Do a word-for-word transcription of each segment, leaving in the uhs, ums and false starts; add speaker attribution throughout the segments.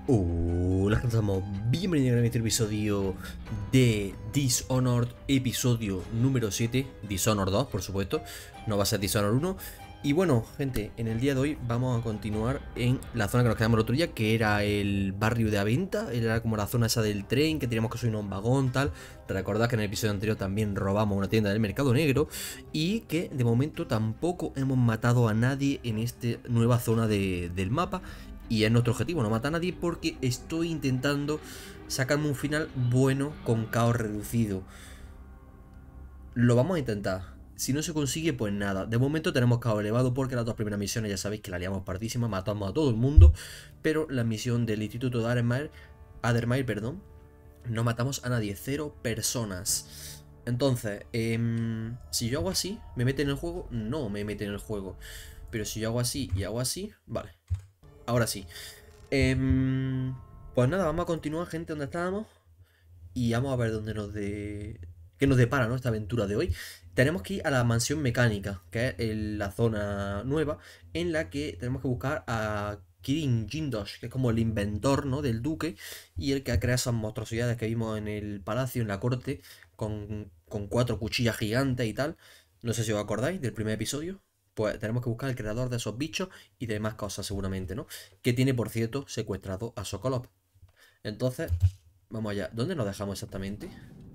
Speaker 1: Hola gente, estamos bienvenidos a este episodio de Dishonored, episodio número siete, Dishonored dos por supuesto, no va a ser Dishonored uno. Y bueno gente, en el día de hoy vamos a continuar en la zona que nos quedamos el otro día, que era el barrio de Aventa, era como la zona esa del tren, que teníamos que subir a un vagón tal. Recordad que en el episodio anterior también robamos una tienda del mercado negro y que de momento tampoco hemos matado a nadie en esta nueva zona de, del mapa. Y es nuestro objetivo, no matar a nadie, porque estoy intentando sacarme un final bueno con caos reducido. Lo vamos a intentar. Si no se consigue, pues nada. De momento tenemos caos elevado porque las dos primeras misiones ya sabéis que la liamos partísima, matamos a todo el mundo. Pero la misión del Instituto de Addermire, Addermire, perdón, no matamos a nadie, cero personas. Entonces, eh, si yo hago así, ¿me mete en el juego? No me mete en el juego. Pero si yo hago así y hago así, vale. Ahora sí. Eh, pues nada, vamos a continuar, gente, donde estábamos. Y vamos a ver dónde nos de... qué nos depara, ¿no? Esta aventura de hoy. Tenemos que ir a la mansión mecánica, que es en la zona nueva, en la que tenemos que buscar a Kirin Jindosh, que es como el inventor, ¿no? Del duque, y el que ha creado esas monstruosidades que vimos en el palacio, en la corte, con, con cuatro cuchillas gigantes y tal. No sé si os acordáis del primer episodio. Pues tenemos que buscar al creador de esos bichos y demás cosas seguramente, ¿no? Que tiene, por cierto, secuestrado a Sokolov. Entonces, vamos allá. ¿Dónde nos dejamos exactamente?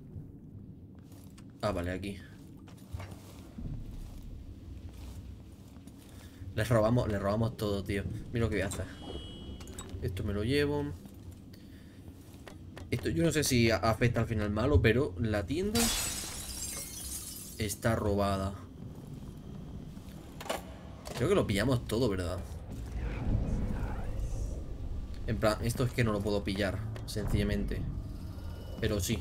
Speaker 1: Ah, vale, aquí. Les robamos, les robamos todo, tío. Mira lo que voy a hacer. Esto me lo llevo. Esto yo no sé si afecta al final malo, pero la tienda está robada. Creo que lo pillamos todo, ¿verdad? En plan, esto es que no lo puedo pillar, sencillamente. Pero sí.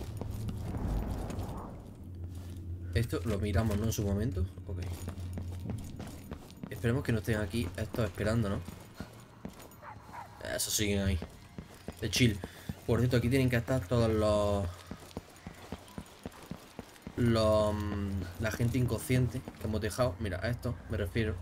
Speaker 1: Esto lo miramos, ¿no? En su momento. Ok. Esperemos que no estén aquí estos esperando, ¿no? Eso siguen ahí. De chill. Por cierto, aquí tienen que estar todos los... Los... La gente inconsciente que hemos dejado. Mira, a esto me refiero.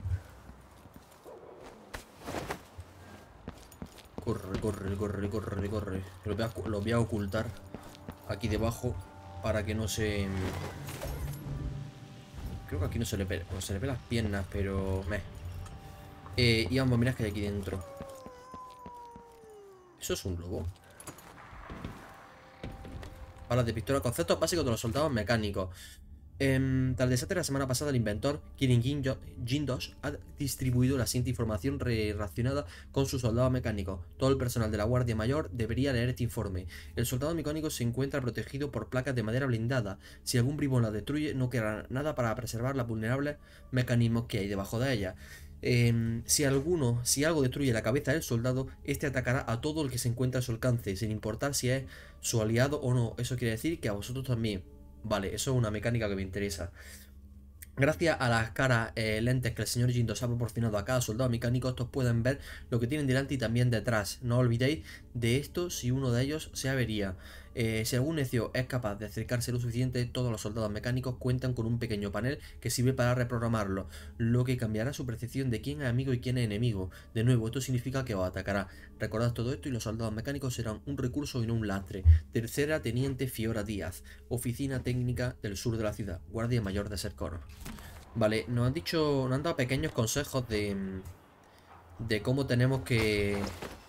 Speaker 1: Corre, corre, corre, corre, corre. Lo voy a, lo voy a ocultar aquí debajo para que no se... Creo que aquí no se le ve, pues se le ve las piernas, pero... Meh. Eh, y vamos, mirad que hay aquí dentro. ¿Eso es un lobo? Balas de pistola, conceptos básicos de los soldados mecánicos. Eh, tras el desastre de la semana pasada, el inventor Kirin Jindosh ha distribuido la siguiente información relacionada con sus soldados mecánicos. Todo el personal de la Guardia Mayor debería leer este informe. El soldado mecánico se encuentra protegido por placas de madera blindada. Si algún bribón la destruye, no quedará nada para preservar los vulnerables mecanismos que hay debajo de ella. Eh, si alguno, si algo destruye la cabeza del soldado, este atacará a todo el que se encuentra a su alcance, sin importar si es su aliado o no. Eso quiere decir que a vosotros también. Vale, eso es una mecánica que me interesa. Gracias a las caras eh, lentes que el señor Jindosh ha proporcionado a cada soldado mecánico, estos pueden ver lo que tienen delante y también detrás. No olvidéis de esto si uno de ellos se avería. Eh, si algún necio es capaz de acercarse lo suficiente, todos los soldados mecánicos cuentan con un pequeño panel que sirve para reprogramarlo, lo que cambiará su percepción de quién es amigo y quién es enemigo. De nuevo, esto significa que os atacará. Recordad todo esto y los soldados mecánicos serán un recurso y no un lastre. Tercera Teniente Fiora Díaz, Oficina Técnica del Sur de la ciudad, Guardia Mayor de Sercor. Vale, nos han dicho, nos han dado pequeños consejos de, de cómo tenemos que...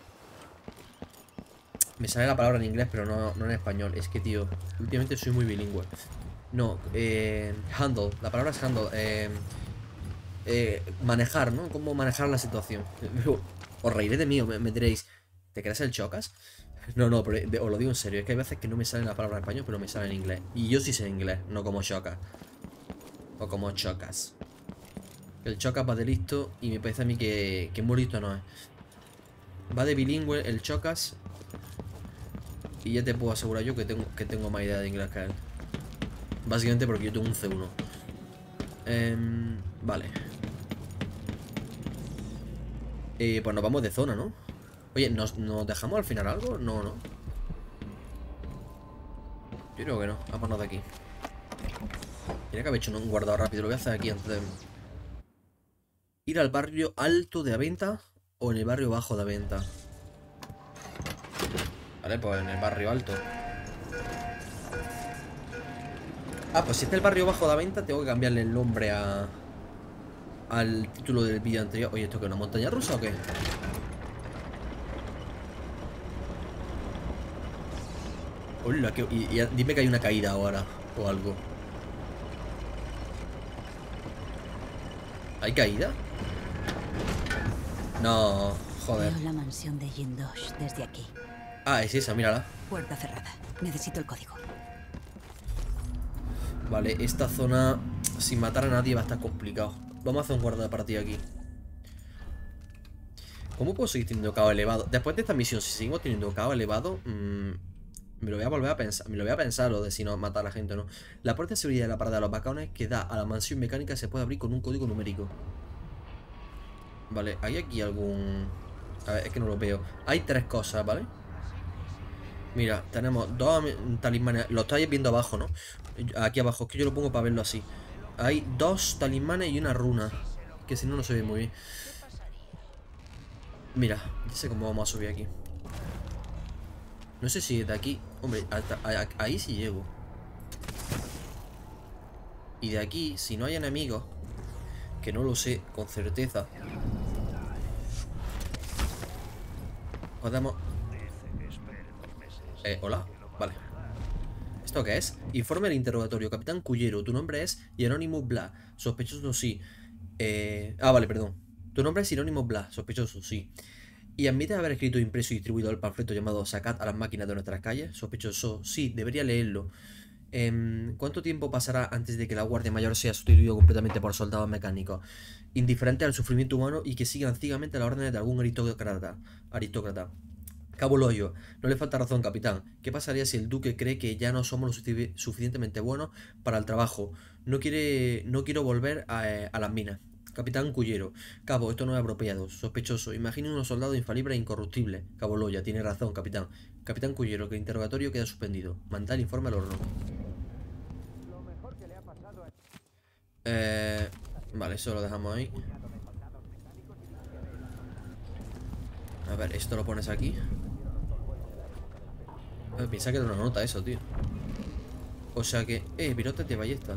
Speaker 1: Me sale la palabra en inglés, pero no, no en español. Es que, tío, últimamente soy muy bilingüe. No, eh, handle, la palabra es handle. Eh, eh, manejar, ¿no? Cómo manejar la situación. Os reiré de mí, me, me diréis, ¿te crees el chocas? No, no, pero de, os lo digo en serio. Es que hay veces que no me sale la palabra en español, pero me sale en inglés. Y yo sí sé inglés, no como chocas. O como chocas. El chocas va de listo y me parece a mí que, que muy listo no es. Va de bilingüe el chocas. Y ya te puedo asegurar yo que tengo, que tengo más idea de inglés que él. Básicamente porque yo tengo un C uno. Eh, vale. Eh, pues nos vamos de zona, ¿no? Oye, ¿nos, ¿nos dejamos al final algo? No, no. Yo creo que no. Vámonos de aquí. Tenía que haber hecho un guardado rápido. Lo voy a hacer aquí antes de... Ir al barrio alto de Aventa o en el barrio bajo de Aventa. Vale, pues en el barrio alto. Ah, pues si este es el barrio bajo de venta, tengo que cambiarle el nombre a... al título del vídeo anterior. Oye, ¿esto qué es una montaña rusa o qué? Hola, que... y, y dime que hay una caída ahora o algo. ¿Hay caída? No, joder.
Speaker 2: Veo la mansión de Jindosh desde aquí.
Speaker 1: Ah, es esa, mírala.
Speaker 2: Puerta cerrada. Necesito el código.
Speaker 1: Vale, esta zona sin matar a nadie va a estar complicado. Vamos a hacer un guarda de partida aquí. ¿Cómo puedo seguir teniendo caos elevado? Después de esta misión, si seguimos teniendo caos elevado, mmm, me lo voy a volver a pensar. Me lo voy a pensar lo de si no matar a la gente o no. La puerta de seguridad de la parada de los bacaones que da a la mansión mecánica se puede abrir con un código numérico. Vale, ¿hay aquí algún...? A ver, es que no lo veo. Hay tres cosas, ¿vale? Mira, tenemos dos talismanes. Lo estáis viendo abajo, ¿no? Aquí abajo, es que yo lo pongo para verlo así. Hay dos talismanes y una runa, que si no, no se ve muy bien. Mira, ya sé cómo vamos a subir aquí. No sé si de aquí... Hombre, hasta ahí sí llego. Y de aquí, si no hay enemigos, que no lo sé con certeza, podemos... Eh, hola, vale. ¿Esto qué es? Informe del interrogatorio. Capitán Cullero, tu nombre es Jerónimo Bla. Sospechoso, sí. Eh... Ah, vale, perdón. Tu nombre es Jerónimo Bla. Sospechoso, sí. ¿Y admite haber escrito, impreso y distribuido el panfleto llamado Sacad a las máquinas de nuestras calles? Sospechoso, sí, debería leerlo. Eh, ¿Cuánto tiempo pasará antes de que la Guardia Mayor sea sustituido completamente por soldados mecánicos, indiferentes al sufrimiento humano y que sigan ciegamente las órdenes de algún aristócrata? Aristócrata. Cabo Loyo, no le falta razón, capitán. ¿Qué pasaría si el duque cree que ya no somos lo sufic suficientemente buenos para el trabajo? No quiere, no quiero volver a, eh, a las minas. Capitán Cullero, Cabo, esto no es apropiado. Sospechoso, imagine unos soldados infalibles e incorruptibles. Cabo Loya, tiene razón, capitán. Capitán Cullero, que el interrogatorio queda suspendido. Manda el informe al horno. Eh, vale, eso lo dejamos ahí. A ver, esto lo pones aquí. Eh, piensa que era una nota eso, tío. O sea que... Eh, pilotes de ballesta.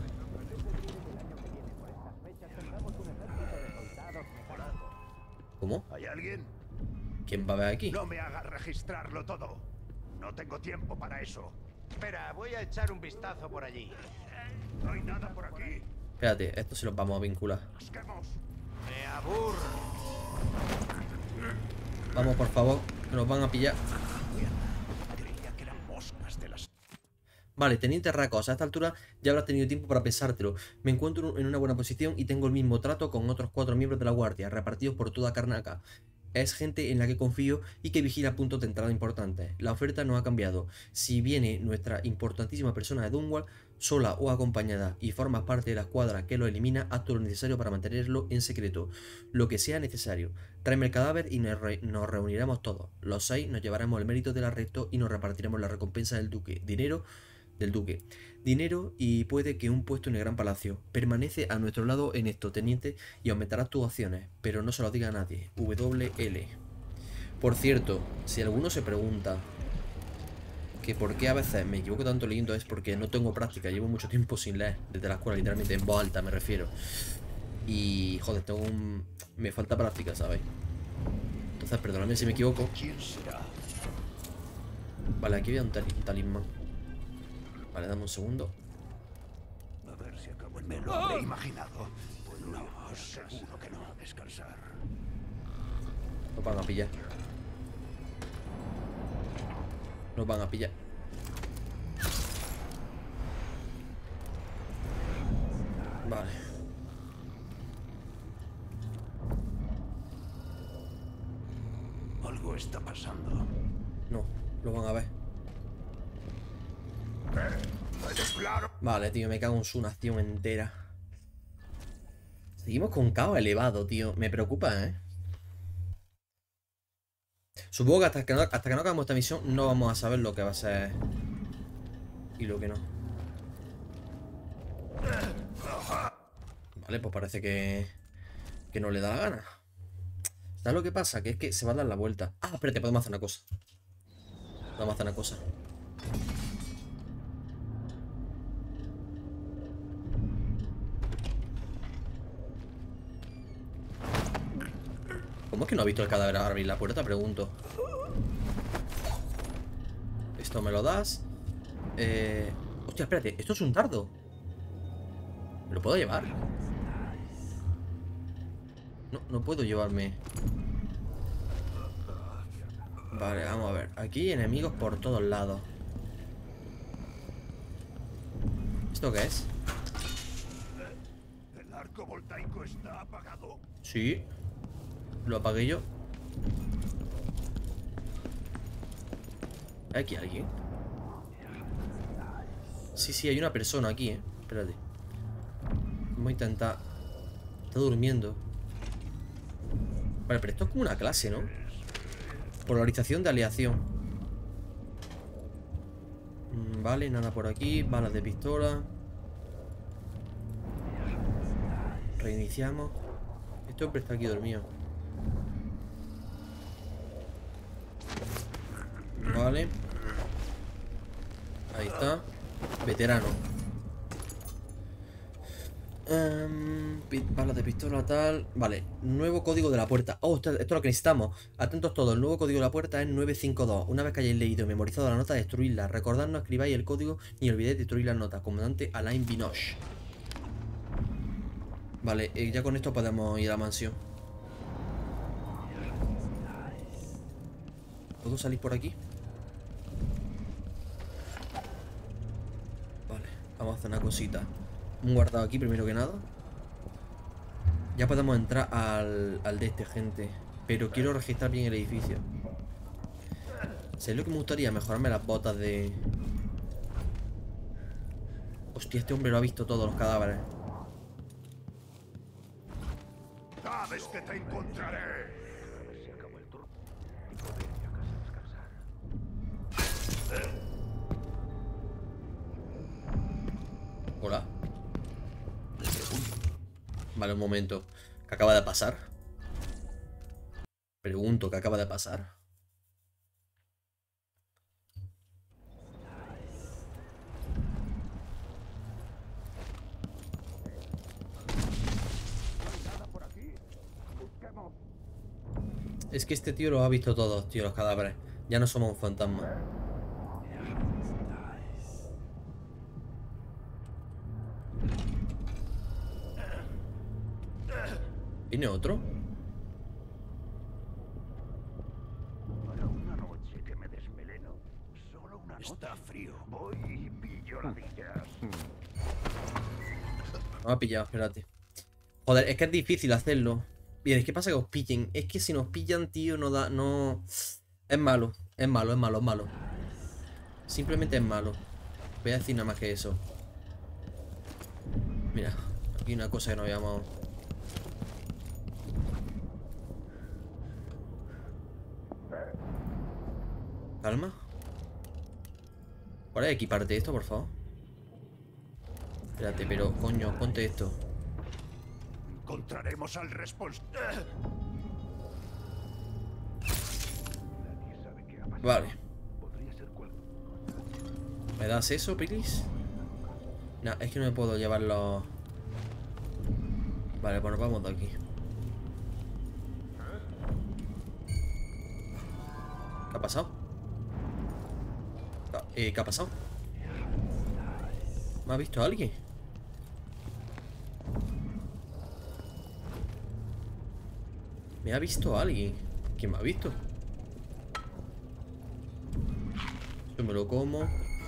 Speaker 1: ¿Cómo?
Speaker 3: ¿Hay alguien?
Speaker 1: ¿Quién va a ver aquí?
Speaker 3: No me hagas registrarlo todo. No tengo tiempo para eso.
Speaker 4: Espera, voy a echar un vistazo por allí.
Speaker 3: No hay nada por aquí.
Speaker 1: Espérate, esto sí los vamos a vincular.
Speaker 3: Busquemos.
Speaker 4: Me aburro.
Speaker 1: Vamos, por favor, que nos van a pillar.
Speaker 3: Creía que eran moscas de las...
Speaker 1: Vale, teniente Racos, a esta altura ya habrás tenido tiempo para pensártelo. Me encuentro en una buena posición y tengo el mismo trato con otros cuatro miembros de la guardia, repartidos por toda Karnaca. Es gente en la que confío y que vigila puntos de entrada importantes. La oferta no ha cambiado. Si viene nuestra importantísima persona de Dunwall, sola o acompañada, y formas parte de la escuadra que lo elimina, haz todo lo necesario para mantenerlo en secreto. Lo que sea necesario. Tráeme el cadáver y nos, re nos reuniremos todos. Los seis nos llevaremos el mérito del arresto y nos repartiremos la recompensa del duque. Dinero... del duque. Dinero y puede que un puesto en el gran palacio. Permanece a nuestro lado en esto, teniente, y aumentarás tus acciones, pero no se lo diga a nadie. W L. Por cierto, si alguno se pregunta que por qué a veces me equivoco tanto leyendo, es porque no tengo práctica. Llevo mucho tiempo sin leer, desde la escuela, literalmente en voz alta me refiero. Y joder, tengo un... me falta práctica, ¿sabéis? Entonces, perdóname si me equivoco.
Speaker 3: ¿Quién será?
Speaker 1: Vale, aquí había un, tal un talismán. Vale, dame un segundo.
Speaker 3: A ver si acabo en... Me lo habré imaginado. Pues no, seguro que no. Descansar.
Speaker 1: Nos van a pillar. Nos van a pillar. Vale.
Speaker 3: Algo está pasando.
Speaker 1: No, lo van a ver.
Speaker 3: Claro.
Speaker 1: Vale, tío, me cago en su nación entera. Seguimos con caos elevado, tío. Me preocupa, ¿eh? Supongo que hasta que no, hasta que no acabemos esta misión no vamos a saber lo que va a ser y lo que no. Vale, pues parece que que no le da la gana. ¿Sabes lo que pasa? Que es que se va a dar la vuelta. Ah, espérate, podemos hacer una cosa. Vamos a hacer una cosa. ¿Cómo es que no ha visto el cadáver al abrir la puerta? Pregunto. Esto me lo das. Eh... Hostia, espérate. Esto es un dardo. ¿Me lo puedo llevar? No, no puedo llevarme. Vale, vamos a ver. Aquí hay enemigos por todos lados. ¿Esto qué es?
Speaker 3: ¿El arco voltaico está apagado?
Speaker 1: Sí. Lo apagué yo. ¿Hay aquí alguien? Sí, sí, hay una persona aquí, eh. Espérate. Vamos a intentar. Está durmiendo. Vale, pero esto es como una clase, ¿no? Polarización de aleación. Mm, Vale, nada por aquí. Balas de pistola. Reiniciamos. Este hombre está aquí dormido. Vale. Ahí está. Veterano. Um, balas de pistola, tal. Vale. Nuevo código de la puerta. Oh, esto, esto es lo que necesitamos. Atentos todos. El nuevo código de la puerta es nueve cinco dos. Una vez que hayáis leído y memorizado la nota, destruidla. Recordad, no escribáis el código ni olvidéis destruir las notas. Comandante Alain Binoche. Vale, eh, ya con esto podemos ir a la mansión. ¿Puedo salir por aquí? Vale, vamos a hacer una cosita. Un guardado aquí primero que nada. Ya podemos entrar al, al de este, gente. Pero quiero registrar bien el edificio. ¿Sabéis lo que me gustaría? Mejorarme las botas de... Hostia, este hombre lo ha visto todos los cadáveres.
Speaker 3: ¡Sabes que te encontraré!
Speaker 1: Hola. Vale, un momento. ¿Qué acaba de pasar? Pregunto, ¿qué acaba de pasar? Es que este tío lo ha visto todos, tío, los cadáveres. Ya no somos un fantasma. ¿Viene otro?
Speaker 3: Para una noche que me desmeleno. Solo una noche. Está frío. Voy y pillo ladillas.
Speaker 1: No me ha pillado, espérate. Joder, es que es difícil hacerlo. Bien, ¿qué pasa que os pillen? Es que si nos pillan, tío, no da... No... Es malo, es malo, es malo, es malo. Simplemente es malo. Voy a decir nada más que eso. Mira, aquí una cosa que no habíamos... Calma. ¿Puedes equiparte esto, por favor? Espérate, pero coño, ponte esto.
Speaker 3: Encontraremos al responsable.
Speaker 1: Vale. ¿Me das eso, please? No, es que no me puedo llevarlo. Vale, pues nos vamos de aquí. ¿Qué ha pasado? Eh, ¿qué ha pasado? ¿Me ha visto alguien? ¿Me ha visto alguien? ¿Quién me ha visto? Yo me lo como.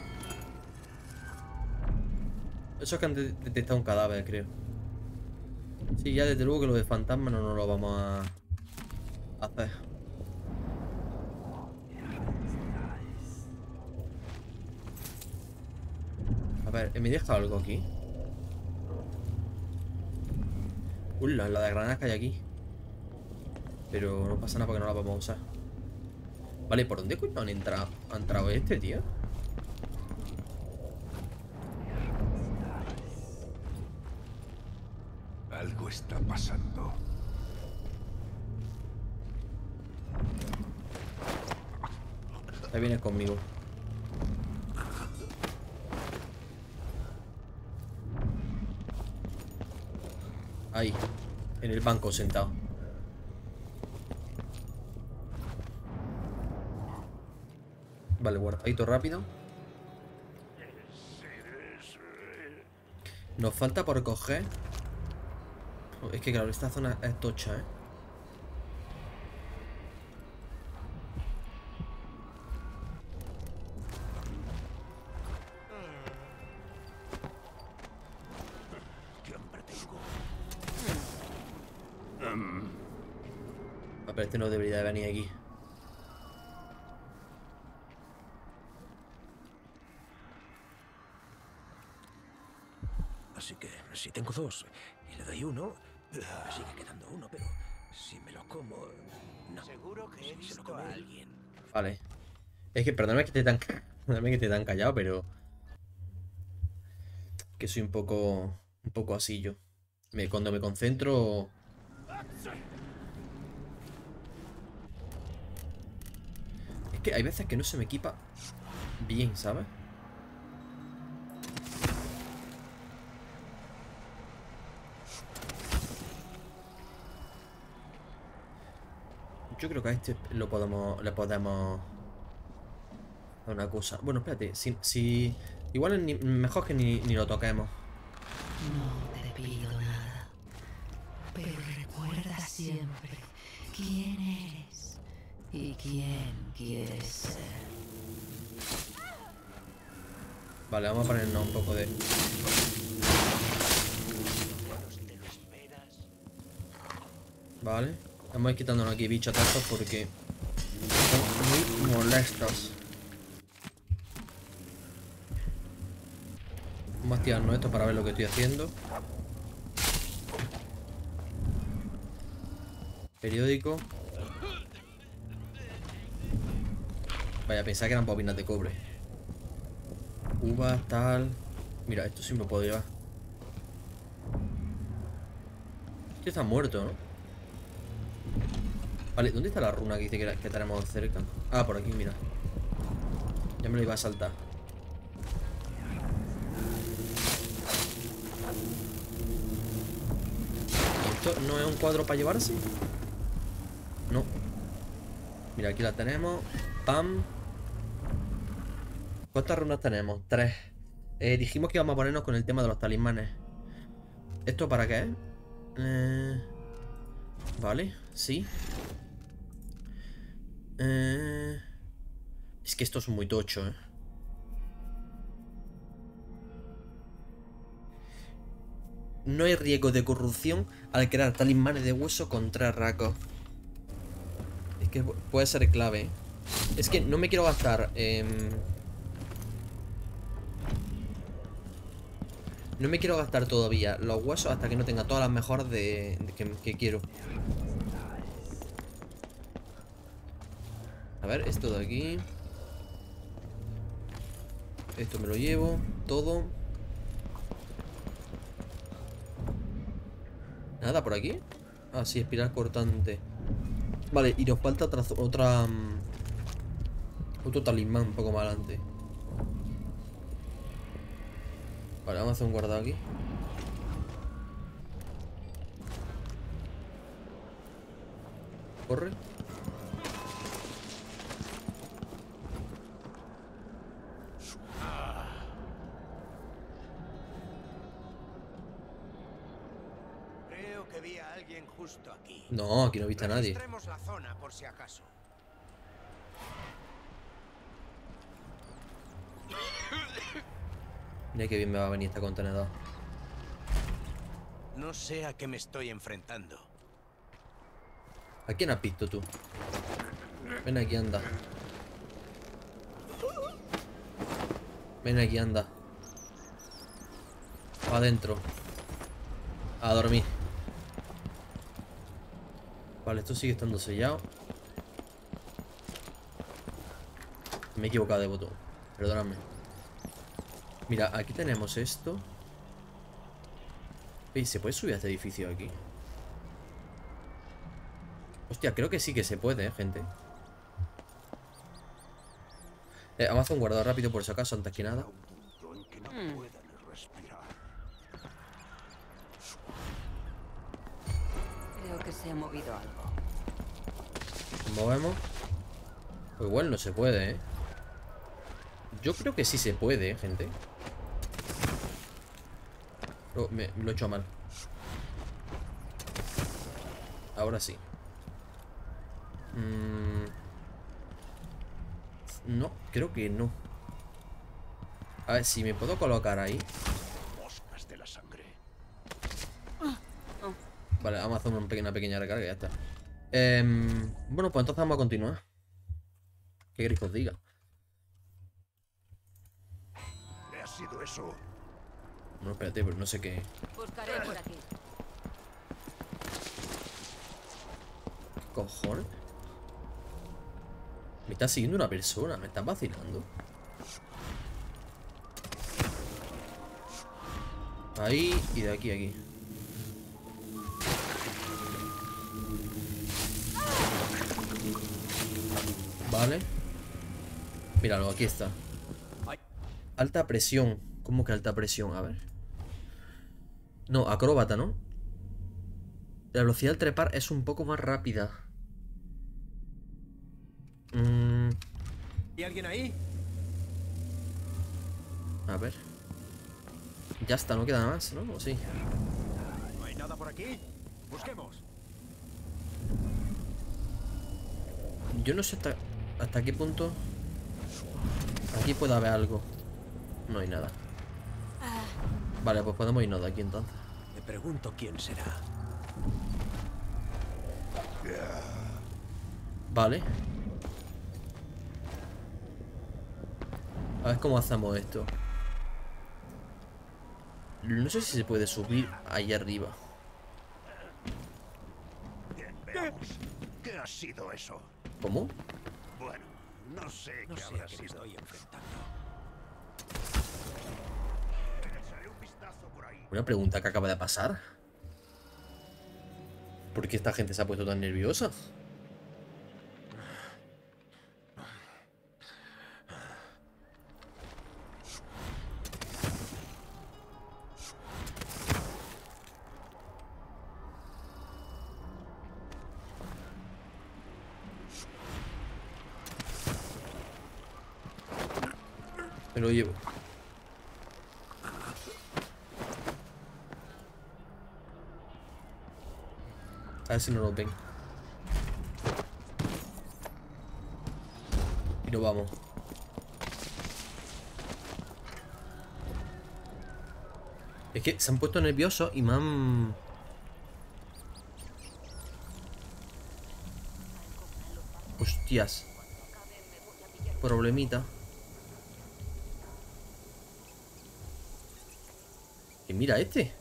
Speaker 1: Eso es que han de detectado un cadáver, creo. Sí, ya desde luego que lo de fantasma no nos lo vamos a hacer. A ver, ¿me deja algo aquí? Uy, la, la de granadas que hay aquí. Pero no pasa nada porque no la vamos a usar. Vale, ¿por dónde coño han entrado? ¿Ha entrado este, tío?
Speaker 3: Algo está pasando.
Speaker 1: Ahí vienes conmigo. Ahí. En el banco sentado. Vale, guardadito rápido. Nos falta por coger. Es que claro, esta zona es tocha, ¿eh?
Speaker 3: ¿Qué hambre tengo?
Speaker 1: Ah, pero este no debería de venir aquí.
Speaker 5: Así que si tengo dos y le doy uno, me sigue quedando uno, pero si me lo como, no.
Speaker 4: Seguro que he
Speaker 5: Si se lo
Speaker 4: visto
Speaker 5: come
Speaker 4: a
Speaker 5: él.
Speaker 4: alguien.
Speaker 1: Vale. Es que perdóname que esté tan... Perdóname que esté tan callado, pero... Que soy un poco... Un poco así yo. Me, cuando me concentro... Es que hay veces que no se me equipa bien, ¿sabes? Yo creo que a este lo podemos... Le podemos... Dar una cosa. Bueno, espérate. Si... si igual es ni- mejor que ni, ni lo toquemos.
Speaker 2: No te pido nada. Pero recuerda siempre quién eres y quién quieres ser.
Speaker 1: Vale, vamos a ponernos un poco de... Vale. Vamos a ir quitándonos aquí bichos tantos porque... Son muy molestos. Vamos a activarnos esto para ver lo que estoy haciendo. Periódico. Vaya, pensaba que eran bobinas de cobre. Uvas, tal. Mira, esto sí me puedo llevar. Este está muerto, ¿no? Vale, ¿dónde está la runa que dice que, la- que tenemos cerca? Ah, por aquí, mira. Ya me lo iba a saltar. ¿Esto no es un cuadro para llevarse? No. Mira, aquí la tenemos. Pam. ¿Cuántas runas tenemos? Tres. Eh, dijimos que íbamos a ponernos con el tema de los talismanes. ¿Esto para qué es? Eh... Vale, sí. Eh... Es que esto es muy tocho, ¿eh? No hay riesgo de corrupción al crear talismanes de hueso con tres rasgos. Es que puede ser clave, ¿eh? Es que no me quiero gastar... Eh... No me quiero gastar todavía los huesos hasta que no tenga todas las mejoras de, de que, que quiero. A ver, esto de aquí. Esto me lo llevo, todo. Nada por aquí. Ah, sí, espiral cortante. Vale, y nos falta otra... otra um, otro talismán un poco más adelante. Vale, vamos a hacer un guardado aquí. Corre.
Speaker 4: Creo que vi a alguien justo aquí.
Speaker 1: No, aquí no he visto a nadie.
Speaker 4: Registremos la zona por si acaso.
Speaker 1: Mira qué bien me va a venir este contenedor.
Speaker 4: No sé a qué me estoy enfrentando.
Speaker 1: ¿A quién has visto tú? Ven aquí, anda. Ven aquí, anda. Va adentro. A dormir. Vale, esto sigue estando sellado. Me he equivocado de botón. Perdóname. Mira, aquí tenemos esto. ¿Veis? ¿Se puede subir a este edificio aquí? Hostia, creo que sí que se puede, ¿eh, gente? Eh, Amazon, guardado rápido por si acaso, antes que nada.
Speaker 3: Un punto en que no
Speaker 2: Mm.
Speaker 3: puedan respirar.
Speaker 2: Creo que se ha movido algo.
Speaker 1: Movemos. Pues igual no se puede, ¿eh? Yo creo que sí se puede, ¿eh, gente? Oh, me, me lo he hecho mal. Ahora sí. Mm. No, creo que no. A ver, si me puedo colocar ahí.
Speaker 3: Moscas de la sangre.
Speaker 1: Vale, vamos a hacer una pequeña, una pequeña recarga y ya está. Em, bueno, pues entonces vamos a continuar. ¿Qué queréis que os diga?
Speaker 3: ¿Qué ha sido eso?
Speaker 1: No, espérate, pero no sé qué.
Speaker 2: Buscaré por aquí.
Speaker 1: ¿Qué cojones? Me está siguiendo una persona, me estás vacilando. Ahí y de aquí a aquí. Vale. Míralo, aquí está. Alta presión. ¿Cómo que alta presión? A ver. No, acróbata, ¿no? La velocidad al trepar es un poco más rápida. Mm,
Speaker 5: ¿Hay alguien ahí?
Speaker 1: a ver. Ya está, no queda nada más, ¿no? ¿O sí?
Speaker 5: ¿No hay nada por aquí? Busquemos.
Speaker 1: Yo no sé hasta, hasta qué punto aquí puede haber algo. No hay nada. Vale, pues podemos irnos de aquí entonces.
Speaker 5: Me pregunto quién será.
Speaker 1: Vale. A ver cómo hacemos esto. No sé si se puede subir ahí arriba.
Speaker 3: Bien, veamos. ¿Qué ha sido eso?
Speaker 1: ¿Cómo?
Speaker 3: Bueno, no sé
Speaker 5: No
Speaker 3: qué
Speaker 5: sé
Speaker 3: habrá
Speaker 5: a qué me
Speaker 3: sido.
Speaker 5: estoy enfrentando.
Speaker 3: Echaré un vistazo por ahí.
Speaker 1: Una pregunta que acaba de pasar. ¿Por qué esta gente se ha puesto tan nerviosa? Me lo llevo. A ver si no nos ven. Y nos vamos. Es que se han puesto nerviosos y me han... Hostias. Problemita. Y mira este.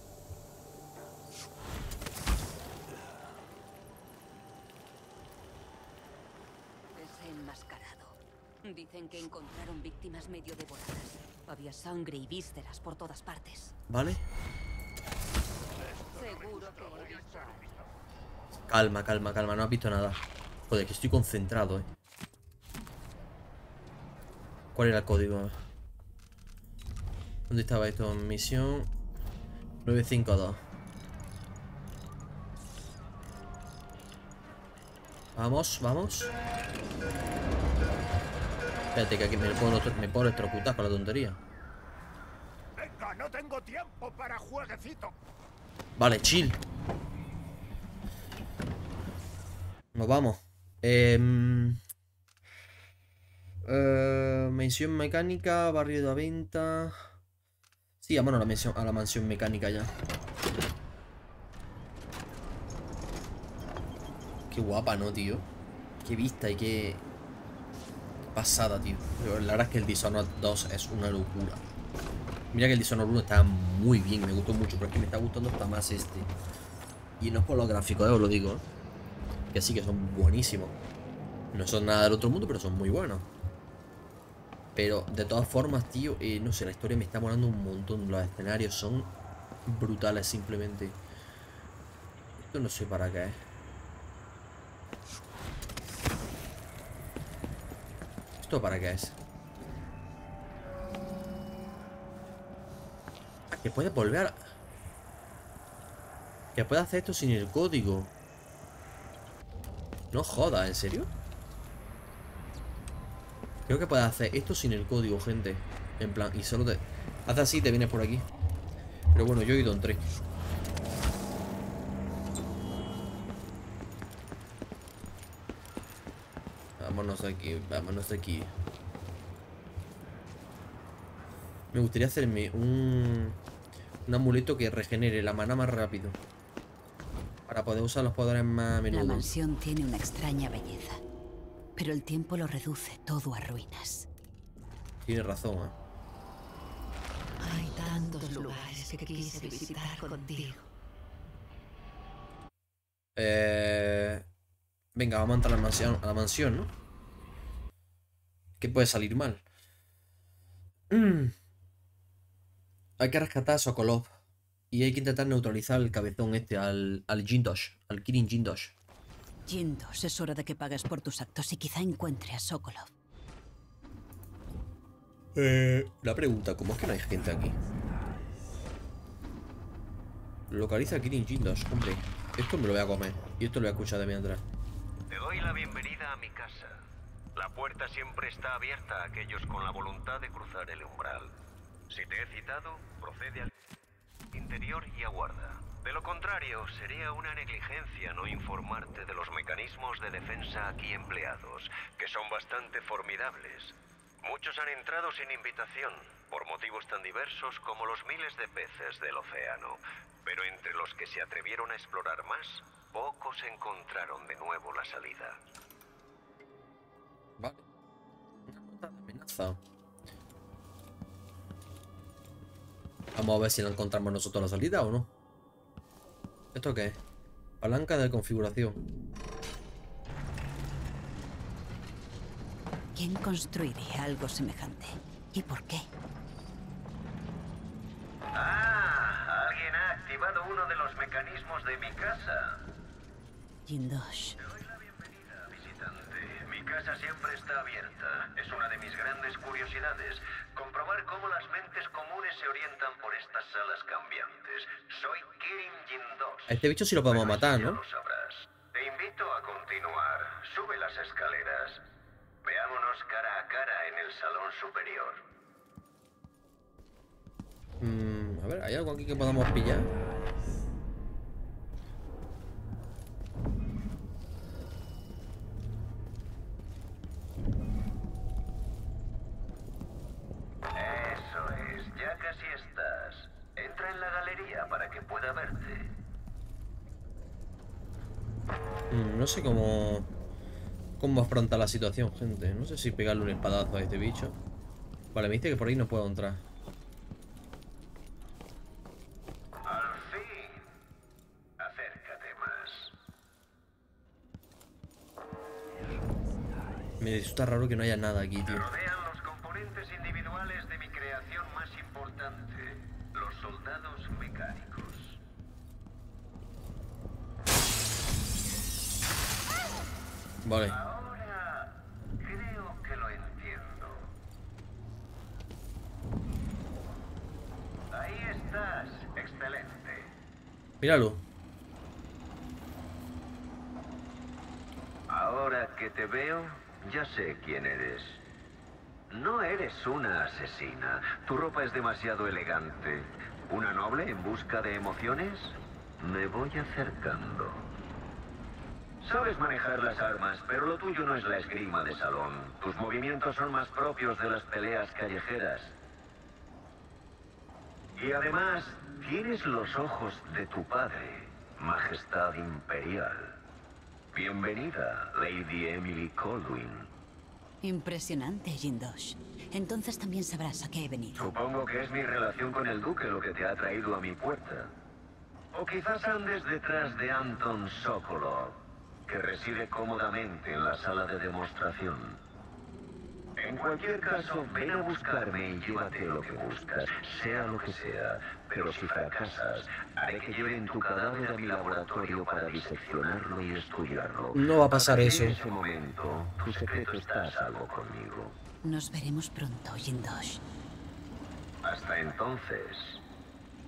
Speaker 2: Desenmascarado. Dicen que encontraron víctimas medio devoradas. Había sangre y vísceras por todas partes.
Speaker 1: Vale.
Speaker 2: Seguro que he visto algo.
Speaker 1: Calma, calma, calma. No has visto nada. Joder, que estoy concentrado, eh. ¿Cuál era el código? ¿Dónde estaba esto? Misión nueve cinco dos. Vamos, vamos. Espérate, que aquí me puedo, me puedo electrocutar con la tontería.
Speaker 3: Venga, no tengo tiempo para jueguecito.
Speaker 1: Vale, chill. Nos vamos. Eh, eh, mención mecánica, barrio de venta. Sí, vámonos a la, mención, a la mansión mecánica ya. Qué guapa, ¿no, tío? Qué vista y qué... pasada, tío. Pero la verdad es que el Dishonored dos es una locura. Mira que el Dishonored uno está muy bien, me gustó mucho, pero es que me está gustando hasta más este. Y no es por los gráficos, eh, os lo digo, ¿eh? Que sí que son buenísimos. No son nada del otro mundo, pero son muy buenos. Pero de todas formas, tío, eh, no sé, la historia me está molando un montón. Los escenarios son brutales simplemente. Esto no sé para qué es. ¿Esto para qué es? Que puedes volver a... Que puedes hacer esto sin el código. No jodas, ¿en serio? Creo que puedes hacer esto sin el código, gente. En plan, y solo te... Haz así y te vienes por aquí. Pero bueno, yo he ido en tres. Vámonos de aquí, vámonos de aquí. Me gustaría hacerme un... Un amuleto que regenere la mana más rápido. Para poder usar los poderes más a menudo.
Speaker 2: La mansión tiene una extraña belleza. Pero el tiempo lo reduce todo a ruinas.
Speaker 1: Tienes razón, ¿eh?
Speaker 2: Hay tantos lugares que quise visitar contigo.
Speaker 1: Eh... Venga, vamos a entrar a la mansión, a la mansión, ¿no? ¿Qué puede salir mal? Mm. Hay que rescatar a Sokolov. Y hay que intentar neutralizar el cabezón este, al, al Jindosh, al Kirin Jindosh.
Speaker 2: Jindosh, es hora de que pagues por tus actos y quizá encuentre a Sokolov.
Speaker 1: Eh, la pregunta, ¿cómo es que no hay gente aquí? Localiza a Kirin Jindosh, hombre. Esto me lo voy a comer. Y esto lo voy a escuchar de mientras.
Speaker 6: Te doy la bienvenida a mi casa. La puerta siempre está abierta a aquellos con la voluntad de cruzar el umbral. Si te he citado, procede al interior y aguarda. De lo contrario, sería una negligencia no informarte de los mecanismos de defensa aquí empleados, que son bastante formidables. Muchos han entrado sin invitación, por motivos tan diversos como los miles de peces del océano. Pero entre los que se atrevieron a explorar más, pocos encontraron de nuevo la salida.
Speaker 1: Vale. Una nota de amenaza. Vamos a ver si la encontramos nosotros la salida o no. ¿Esto qué es? Palanca de configuración.
Speaker 2: ¿Quién construiría algo semejante? ¿Y por qué?
Speaker 6: Ah, alguien ha activado uno de los mecanismos de mi casa.
Speaker 2: Jindosh.
Speaker 6: Te doy la bienvenida, visitante. Mi casa siempre está abierta. Es una de mis grandes curiosidades. Comprobar cómo las mentes comunes se orientan por estas salas cambiantes. Soy Kirin Jindosh.
Speaker 1: A este bicho sí lo podemos
Speaker 6: Pero
Speaker 1: matar,
Speaker 6: ya
Speaker 1: ¿no?
Speaker 6: lo sabrás. Te invito a continuar. Sube las escaleras. Veámonos cara a cara en el salón superior.
Speaker 1: Mm, a ver, ¿hay algo aquí que podamos pillar?
Speaker 6: Eso es, ya casi estás. Entra en la galería para que pueda verte.
Speaker 1: Mm, no sé cómo... Cómo afrontar la situación, gente. No sé si pegarle un espadazo a este bicho. Vale, me dice que por ahí no puedo entrar.
Speaker 6: Al fin. Acércate más.
Speaker 1: Me resulta raro que no haya nada aquí, tío.
Speaker 6: Rodean los componentes individuales de mi creación más importante, los soldados mecánicos.
Speaker 1: Vale.
Speaker 6: Ahora creo que lo entiendo. Ahí estás, excelente.
Speaker 1: Míralo.
Speaker 6: Ahora que te veo, ya sé quién eres. No eres una asesina. Tu ropa es demasiado elegante. ¿Una noble en busca de emociones? Me voy acercando. Sabes manejar las armas, pero lo tuyo no es la esgrima de salón. Tus movimientos son más propios de las peleas callejeras. Y además, tienes los ojos de tu padre, Majestad Imperial. Bienvenida, Lady Emily Colwyn.
Speaker 2: Impresionante, Jindosh. Entonces también sabrás a qué he venido.
Speaker 6: Supongo que es mi relación con el duque lo que te ha traído a mi puerta. O quizás andes detrás de Anton Sokolov, que reside cómodamente en la sala de demostración. En cualquier caso, ven a buscarme y llévate lo que buscas, sea lo que sea. Pero si fracasas, haré que lleven tu cadáver a mi laboratorio para diseccionarlo y estudiarlo.
Speaker 1: No va a pasar
Speaker 6: Hasta
Speaker 1: eso.
Speaker 6: En ese momento, tu secreto está a salvo conmigo.
Speaker 2: Nos veremos pronto, Jindosh.
Speaker 6: Hasta entonces,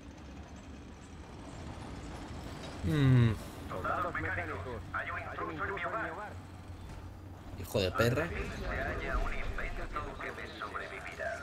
Speaker 1: Mm,
Speaker 6: Soldados mecánicos, hay un intruso en mi hogar.
Speaker 1: hijo de perra.
Speaker 6: Se halla un invento que me sobrevivirá.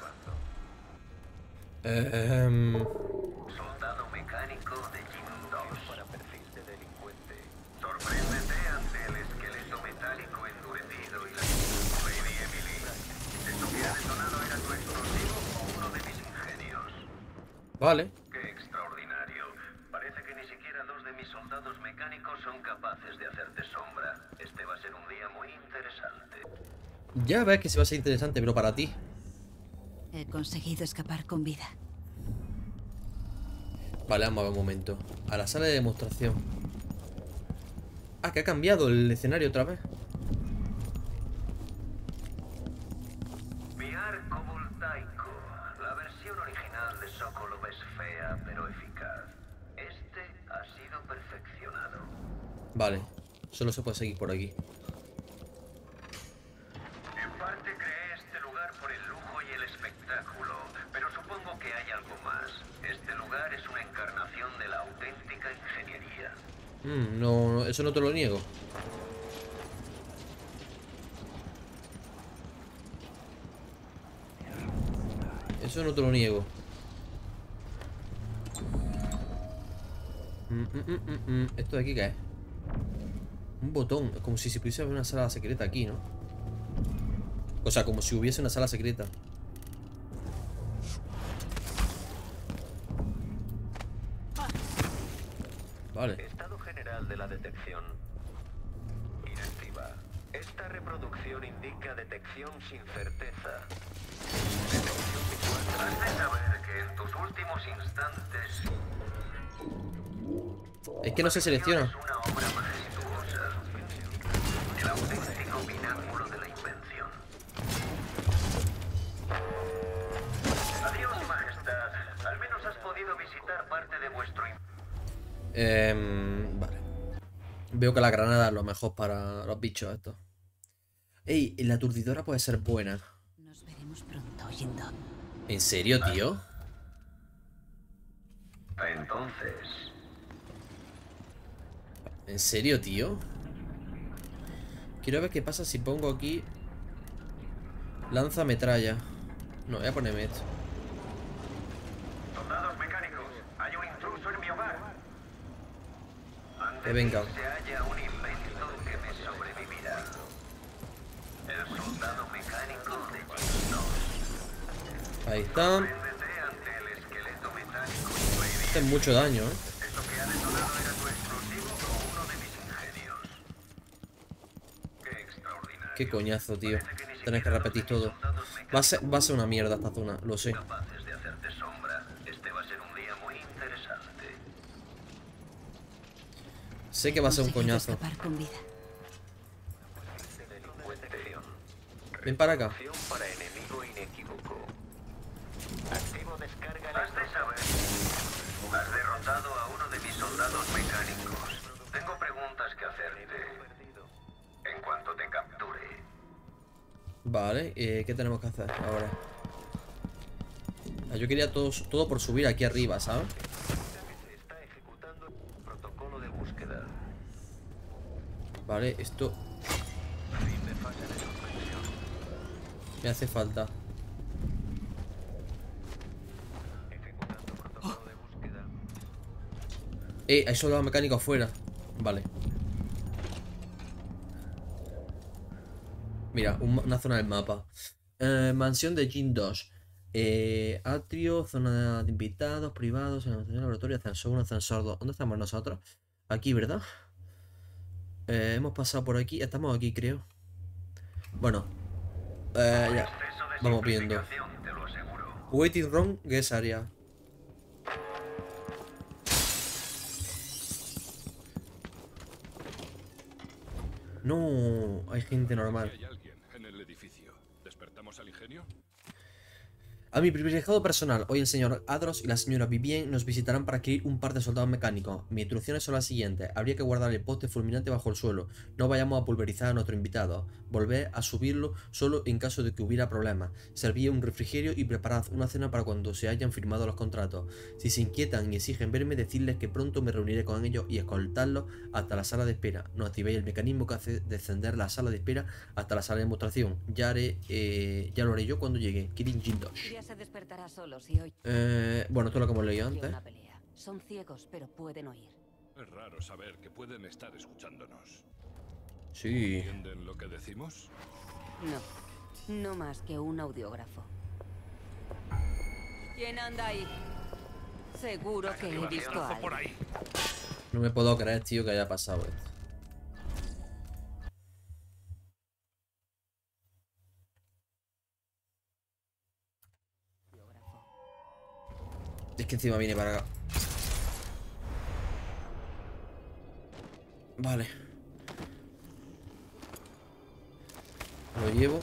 Speaker 1: Eh, em,
Speaker 6: Soldado mecánico de Jim dos. Para perfil de delincuente. Sorpréndete ante el esqueleto metálico endurecido y la... Lady Emily, ¿esto que ha detonado era tu explosivo o uno de mis ingenios?
Speaker 1: vale.
Speaker 6: Qué extraordinario. Parece que ni siquiera dos de mis soldados mecánicos son capaces de hacerte sombra. Este va a ser un día muy interesante.
Speaker 1: Ya ves que se va a ser interesante, pero para ti.
Speaker 2: He conseguido escapar con vida.
Speaker 1: Vale, vamos a ver un momento. A la sala de demostración. Ah, que ha cambiado el escenario otra vez.
Speaker 6: Mi arco voltaico. La versión original de Sokolov es fea, pero eficaz. Este ha sido perfeccionado.
Speaker 1: Vale, solo se puede seguir por aquí.
Speaker 6: En parte creé este lugar por el lujo y el espectáculo, pero supongo que hay algo más. Este lugar es una encarnación de la auténtica ingeniería.
Speaker 1: Mm, no, no, eso no te lo niego. Eso no te lo niego. Mm, mm, mm, mm, mm. ¿Esto de aquí qué es? Un botón. Es como si se pudiese haber una sala secreta aquí, ¿no? O sea, como si hubiese una sala secreta. Vale.
Speaker 6: Estado general de la detección. Inactiva. Esta reproducción indica detección sin certeza. Detección visual. Has de saber que en tus últimos instantes
Speaker 1: Es que no se selecciona.
Speaker 6: es una obra majestuosa. El auténtico pináculo de la invención. Adiós, majestad. Al menos has podido visitar parte de vuestro imperio.
Speaker 1: Eh, vale. Veo que la granada es lo mejor para los bichos estos. Ey, la aturdidora puede ser buena.
Speaker 2: Nos veremos pronto, Jindo.
Speaker 1: ¿En serio, tío?
Speaker 6: Entonces,
Speaker 1: ¿En serio, tío? Quiero ver qué pasa si pongo aquí lanza metralla. No, voy a ponerme esto.
Speaker 6: soldados mecánicos, hay un intruso en mi hogar. Ante
Speaker 1: Que venga.
Speaker 6: mí se halla un invento que me sobrevivirá. El soldado mecánico de Jim dos.
Speaker 1: Ahí está.
Speaker 6: Préndete ante el esqueleto metálico y Lady.
Speaker 1: Hace mucho daño, ¿eh?
Speaker 6: ¿Esto que ha detonado era tu explosivo o uno de mis ingenios? Qué extraordinario.
Speaker 1: Qué coñazo, tío.
Speaker 6: Parece que ni
Speaker 1: Tener que
Speaker 6: siquiera
Speaker 1: repetir
Speaker 6: dos de mis
Speaker 1: todo.
Speaker 6: soldados
Speaker 1: Va a ser,
Speaker 6: mecánicos
Speaker 1: va a ser una mierda esta zona, lo sé.
Speaker 6: capaces de hacerte sombra. Este va a ser un día muy interesante.
Speaker 1: Sé que va a ser un
Speaker 2: Conseguido
Speaker 1: coñazo.
Speaker 2: escapar con vida.
Speaker 6: Delincuencia.
Speaker 1: Ven para acá.
Speaker 6: Acción para enemigo inequívoco. Activo descarga. Has de saber. Has derrotado a uno de mis soldados mecánicos. Tengo preguntas que hacerte. En cuanto te capture.
Speaker 1: Vale, eh, ¿qué tenemos que hacer ahora? Ah, yo quería todo, todo por subir aquí arriba, ¿sabes?
Speaker 6: Se está ejecutando un protocolo de búsqueda.
Speaker 1: Vale, esto
Speaker 6: Fin de fase de suspensión.
Speaker 1: me hace falta.
Speaker 6: Ejecutando protocolo de búsqueda.
Speaker 1: Eh, hay soldado mecánico afuera. Vale. Mira, un- una zona del mapa. Eh, mansión de Jim dos. Eh, atrio, zona de invitados, privados, laboratorio, ascensor uno, ascensor dos. ¿Dónde estamos nosotros? Aquí, ¿verdad? Eh, hemos pasado por aquí. Estamos aquí, creo. Bueno. Eh, ya.
Speaker 6: Exceso de
Speaker 1: Vamos viendo.
Speaker 6: simplificación, te lo aseguro.
Speaker 1: Waiting room, guest area. No, hay gente normal.
Speaker 7: Hay alguien en el edificio. ¿Despertamos al ingenio?
Speaker 1: A mi privilegiado personal, hoy el señor Adros y la señora Vivien nos visitarán para adquirir un par de soldados mecánicos. Mis instrucciones son las siguientes. Habría que guardar el poste fulminante bajo el suelo. No vayamos a pulverizar a nuestro invitado. Volver a subirlo solo en caso de que hubiera problemas. Servid un refrigerio y preparad una cena para cuando se hayan firmado los contratos. Si se inquietan y exigen verme, decidles que pronto me reuniré con ellos y escoltarlos hasta la sala de espera. No activéis el mecanismo que hace descender la sala de espera hasta la sala de demostración. Ya haré, eh, ya lo haré yo cuando llegue. Kirin Jindosh.
Speaker 2: Ya se despertará solo si hoy
Speaker 1: Eh, bueno, esto es lo que hemos leído antes.
Speaker 2: una pelea. Son ciegos, pero pueden oír.
Speaker 7: Es raro saber que pueden estar escuchándonos.
Speaker 1: Sí.
Speaker 7: ¿Entienden lo que decimos?
Speaker 2: No, no más que un audiógrafo. ¿Quién anda ahí? Seguro que he visto a alguien.
Speaker 7: Por ahí.
Speaker 1: No me puedo creer, tío, que haya pasado esto. Es que encima viene para acá. Vale. Lo llevo.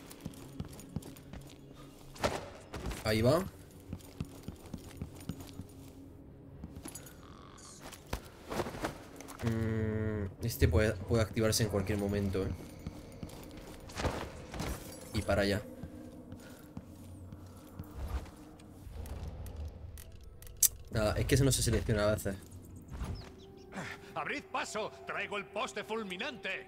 Speaker 1: Ahí va. Mm, este puede, puede activarse en cualquier momento, ¿eh? Y para allá. Nada, es que eso no se selecciona a veces.
Speaker 7: ¡Abrid paso! ¡Traigo el poste fulminante!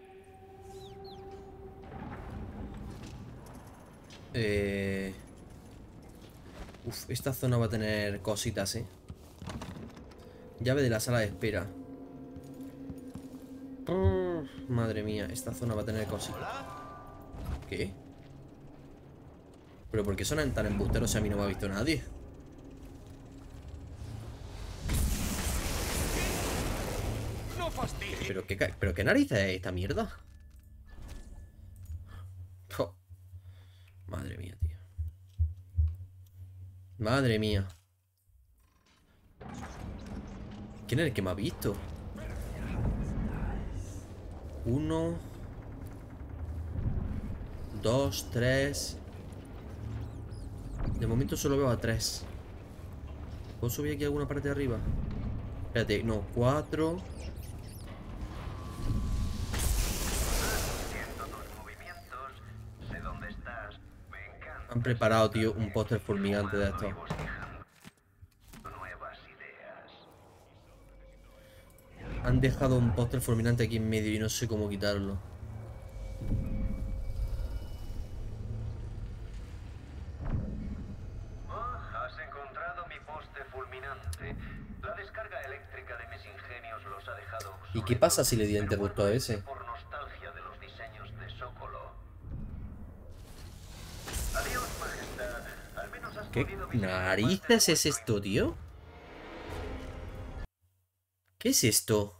Speaker 1: Eh... Uf, esta zona va a tener cositas, ¿eh? Llave de la sala de espera. Oh, madre mía, esta zona va a tener cositas. ¿Qué? ¿Pero por qué son tan embusteros si a mí no me ha visto nadie? ¿Pero qué, ¿Pero qué narices es esta mierda? Oh. Madre mía, tío. Madre mía. ¿Quién es el que me ha visto? Uno. Dos, tres. De momento solo veo a tres. ¿Puedo subir aquí a alguna parte de arriba? Espérate, no, cuatro. Han preparado, tío, un póster fulminante de esto. Han dejado un póster fulminante aquí en medio y no sé cómo quitarlo.
Speaker 6: Has encontrado mi poste fulminante. La descarga eléctrica de mis ingenios los ha dejado.
Speaker 1: ¿Y qué pasa si le di a interruptor a ese?
Speaker 6: Por nostalgia de los diseños de Sokolo. Adiós, majestad. Al menos has
Speaker 1: ¿Qué
Speaker 6: podido visitar
Speaker 1: narices es esto, tío? ¿Qué es esto?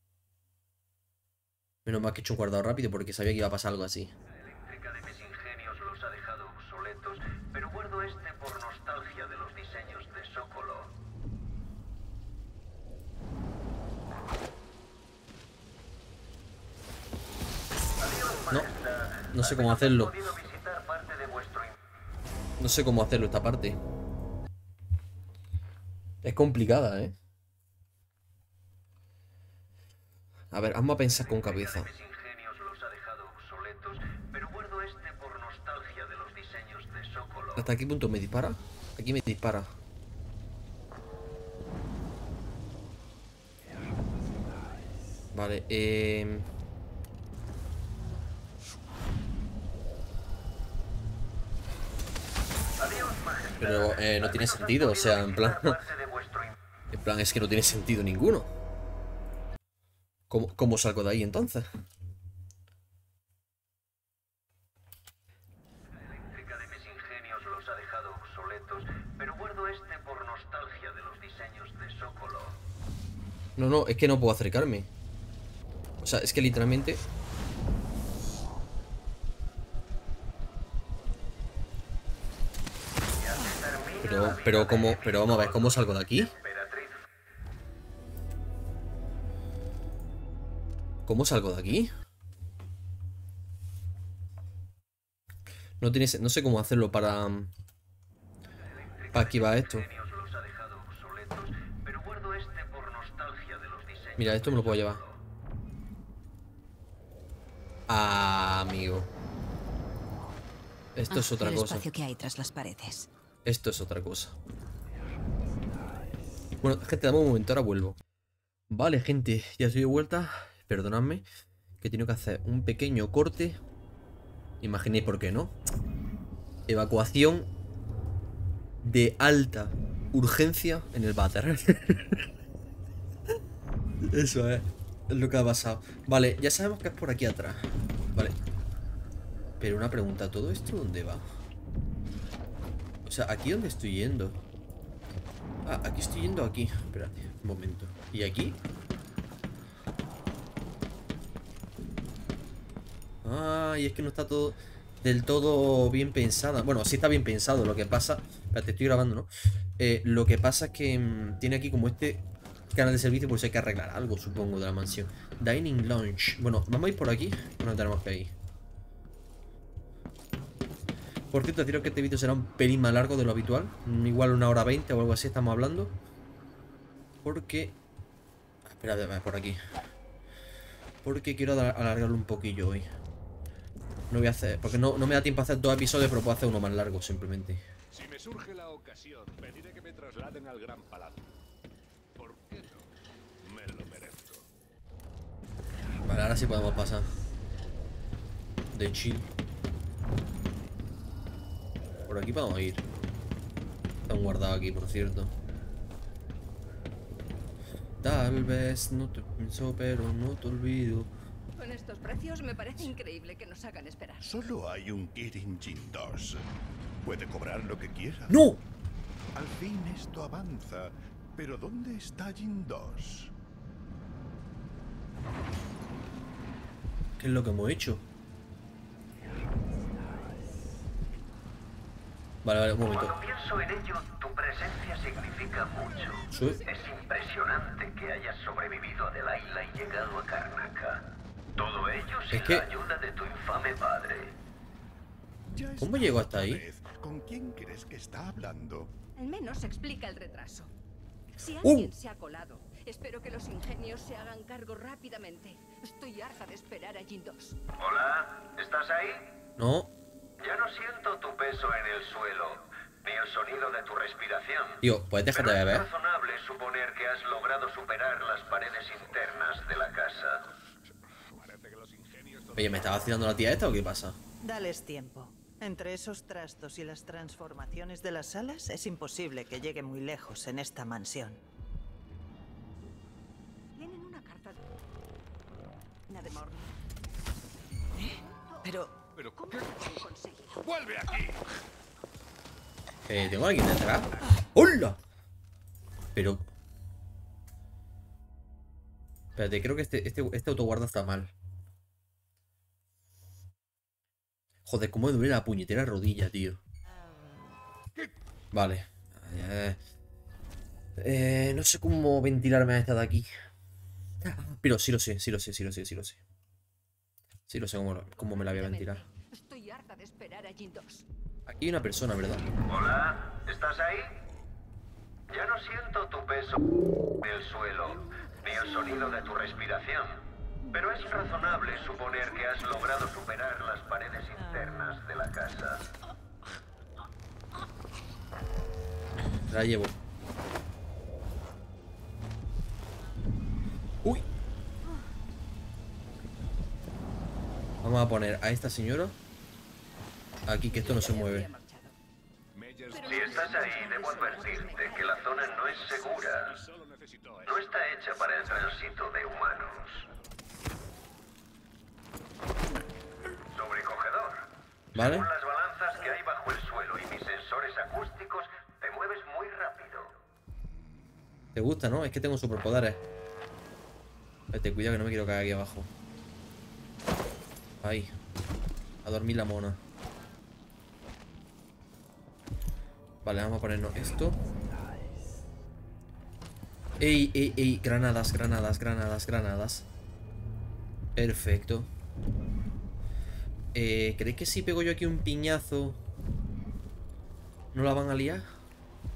Speaker 1: Menos mal que he hecho un guardado rápido porque sabía que iba a pasar algo así.
Speaker 6: La eléctrica de mis ingenios los ha dejado obsoletos, pero guardo este por nostalgia de los diseños de Sokolo. Adiós,
Speaker 1: No,
Speaker 6: majestad.
Speaker 1: no sé
Speaker 6: Al
Speaker 1: cómo
Speaker 6: menos
Speaker 1: hacerlo.
Speaker 6: has podido visitar parte de vuestro im-
Speaker 1: No sé cómo hacerlo esta parte. Es complicada, ¿eh? A ver, vamos a pensar con cabeza.
Speaker 6: Mis ingenios los ha dejado obsoletos, pero guardo este por nostalgia de los diseños de Sokolo.
Speaker 1: ¿Hasta qué punto me dispara? Aquí me dispara. Vale, eh...
Speaker 6: Adiós, majestad.
Speaker 1: Pero eh, no tiene sentido, o sea, en plan...
Speaker 6: Parte de vuestro im-
Speaker 1: En plan, es que no tiene sentido ninguno. ¿Cómo, cómo salgo de ahí entonces?
Speaker 6: La eléctrica de mis ingenios los ha dejado obsoletos, pero guardo este por nostalgia de los diseños de Sokolo.
Speaker 1: No, no, es que no puedo acercarme. O sea, es que literalmente... Pero, pero, ¿cómo? Pero vamos a ver, ¿cómo salgo de aquí?
Speaker 6: Emperatriz.
Speaker 1: ¿Cómo salgo de aquí? No tiene, se- no sé cómo hacerlo para... Aquí va esto.
Speaker 6: Los ha dejado obsoletos, pero guardo este por nostalgia de los diseños.
Speaker 1: Mira, esto me lo puedo llevar. Ah, amigo. Esto
Speaker 2: Ah,
Speaker 1: es otra
Speaker 2: el
Speaker 1: cosa.
Speaker 2: espacio que hay tras las paredes.
Speaker 1: Esto es otra cosa. Bueno, gente, dame un momento, ahora vuelvo. Vale, gente, ya estoy de vuelta. Perdonadme, que he tenido que hacer un pequeño corte. Imaginéis por qué, ¿no? Evacuación de alta urgencia en el váter. Eso es, es lo que ha pasado. Vale, ya sabemos que es por aquí atrás. Vale. Pero una pregunta, ¿todo esto dónde va? O sea, ¿aquí dónde estoy yendo? Ah, aquí estoy yendo aquí. Espérate, un momento. ¿Y aquí? Ah, y es que no está todo del todo bien pensada. Bueno, sí está bien pensado. Lo que pasa... Espérate, estoy grabando, ¿no? Eh, lo que pasa es que mmm, tiene aquí como este canal de servicio, pues hay que arreglar algo, supongo, de la mansión. Dining Lounge. Bueno, vamos a ir por aquí. No tenemos que ir. Por cierto, deciros que este vídeo será un pelín más largo de lo habitual. Igual una hora veinte o algo así estamos hablando. Porque... Espera, por aquí. Porque quiero alargarlo un poquillo hoy. No voy a hacer... Porque no, no me da tiempo a hacer dos episodios, pero puedo hacer uno más largo, simplemente.
Speaker 7: Si me surge la ocasión, pediré que me trasladen al Gran Palacio. ¿Por qué no? Me lo merezco.
Speaker 1: Vale, ahora sí podemos pasar. De chill. Por aquí podemos ir. Están guardados aquí, por cierto. Tal vez no te pienso, pero no te olvido.
Speaker 8: Con estos precios me parece increíble que nos hagan esperar.
Speaker 3: Solo hay un Kirin Jin dos. Puede cobrar lo que quiera.
Speaker 1: ¡No!
Speaker 3: Al fin esto avanza. Pero ¿dónde está Jin dos?
Speaker 1: ¿Qué es lo que hemos hecho? Vale, vale, un momento.
Speaker 6: Cuando pienso en ello, tu presencia significa mucho.
Speaker 1: ¿Sí?
Speaker 6: Es impresionante que hayas sobrevivido a Delilah y llegado a Karnaca. Todo ello sin
Speaker 1: Es que...
Speaker 6: la ayuda de tu infame padre.
Speaker 3: Ya
Speaker 1: ¿Cómo
Speaker 3: está
Speaker 1: llegó hasta
Speaker 3: otra
Speaker 1: ahí?
Speaker 3: vez. ¿Con quién crees que está hablando?
Speaker 8: Al menos explica el retraso. Si
Speaker 1: ¡Uh!
Speaker 8: alguien se ha colado, espero que los ingenios se hagan cargo rápidamente. Estoy harta de esperar a Jin dos.
Speaker 6: Hola, ¿estás ahí?
Speaker 1: No.
Speaker 6: Ya no siento tu peso en el suelo, ni el sonido de tu respiración.
Speaker 1: Tío, ¿puedes dejarte
Speaker 6: Pero
Speaker 1: de
Speaker 6: es
Speaker 1: beber?
Speaker 6: razonable suponer que has logrado superar las paredes internas de la casa.
Speaker 1: Oye, ¿me está vacilando la tía esta o qué pasa?
Speaker 9: Dales tiempo. Entre esos trastos y las transformaciones de las salas, es imposible que llegue muy lejos en esta mansión.
Speaker 8: Tienen una carta de Morning.
Speaker 9: ¿Eh? Pero...
Speaker 7: ¿Pero
Speaker 8: ¿Cómo
Speaker 7: qué?
Speaker 8: lo han conseguido?
Speaker 7: ¡Vuelve aquí!
Speaker 1: Eh, ¿tengo a alguien detrás? ¡Hola! Pero... Espérate, creo que este, este, este autoguarda está mal. Joder, cómo me duele la puñetera rodilla, tío. Vale. Eh, eh, no sé cómo ventilarme a esta de aquí. Pero sí lo sé, sí lo sé, sí lo sé, sí lo sé. Sí lo sé cómo, cómo me la voy a ventilar.
Speaker 8: Estoy harta de esperar a Jin dos.
Speaker 1: Aquí hay una persona, ¿verdad?
Speaker 6: Hola, ¿estás ahí? Ya no siento tu peso en el suelo, ni el sonido de tu respiración. Pero es razonable suponer que has logrado superar las paredes internas de la casa.
Speaker 1: La llevo. Uy. Vamos a poner a esta señora aquí, que esto no se mueve.
Speaker 6: Si estás ahí, debo advertirte que la zona no es segura. No está hecha para el tránsito de humanos. Sobrecogedor.
Speaker 1: ¿Vale?
Speaker 6: Según las balanzas que hay bajo el suelo y mis sensores acústicos, te mueves muy rápido.
Speaker 1: ¿Te gusta, no? Es que tengo superpoderes. Vete, cuidado que no me quiero caer aquí abajo. Ahí. A dormir la mona. Vale, vamos a ponernos esto. Ey, ey, ey, granadas, granadas, granadas, granadas. Perfecto. Eh, ¿creéis que si pego yo aquí un piñazo no la van a liar?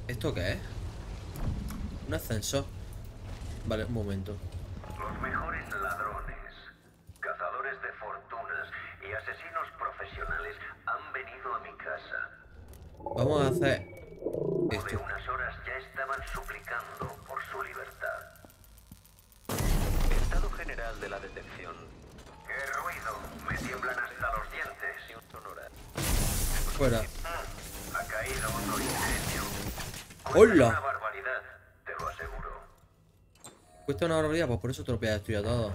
Speaker 1: ¿Esto qué es? Un ascensor. Vale, un momento.
Speaker 6: Los mejores ladrones, cazadores de fortunas y asesinos profesionales han venido a mi casa.
Speaker 1: Vamos a hacer
Speaker 6: De
Speaker 1: esto.
Speaker 6: unas horas ya estaban suplicando por su libertad. Estado general de la detección. ¡Qué ruido! Me tiemblan hasta los dientes. Sonora.
Speaker 1: Fuera.
Speaker 6: Ha caído otro incendio.
Speaker 1: ¡Hola!
Speaker 6: Una barbaridad, te lo aseguro.
Speaker 1: Cuesta una barbaridad, pues por eso te lo voy a destruir todo.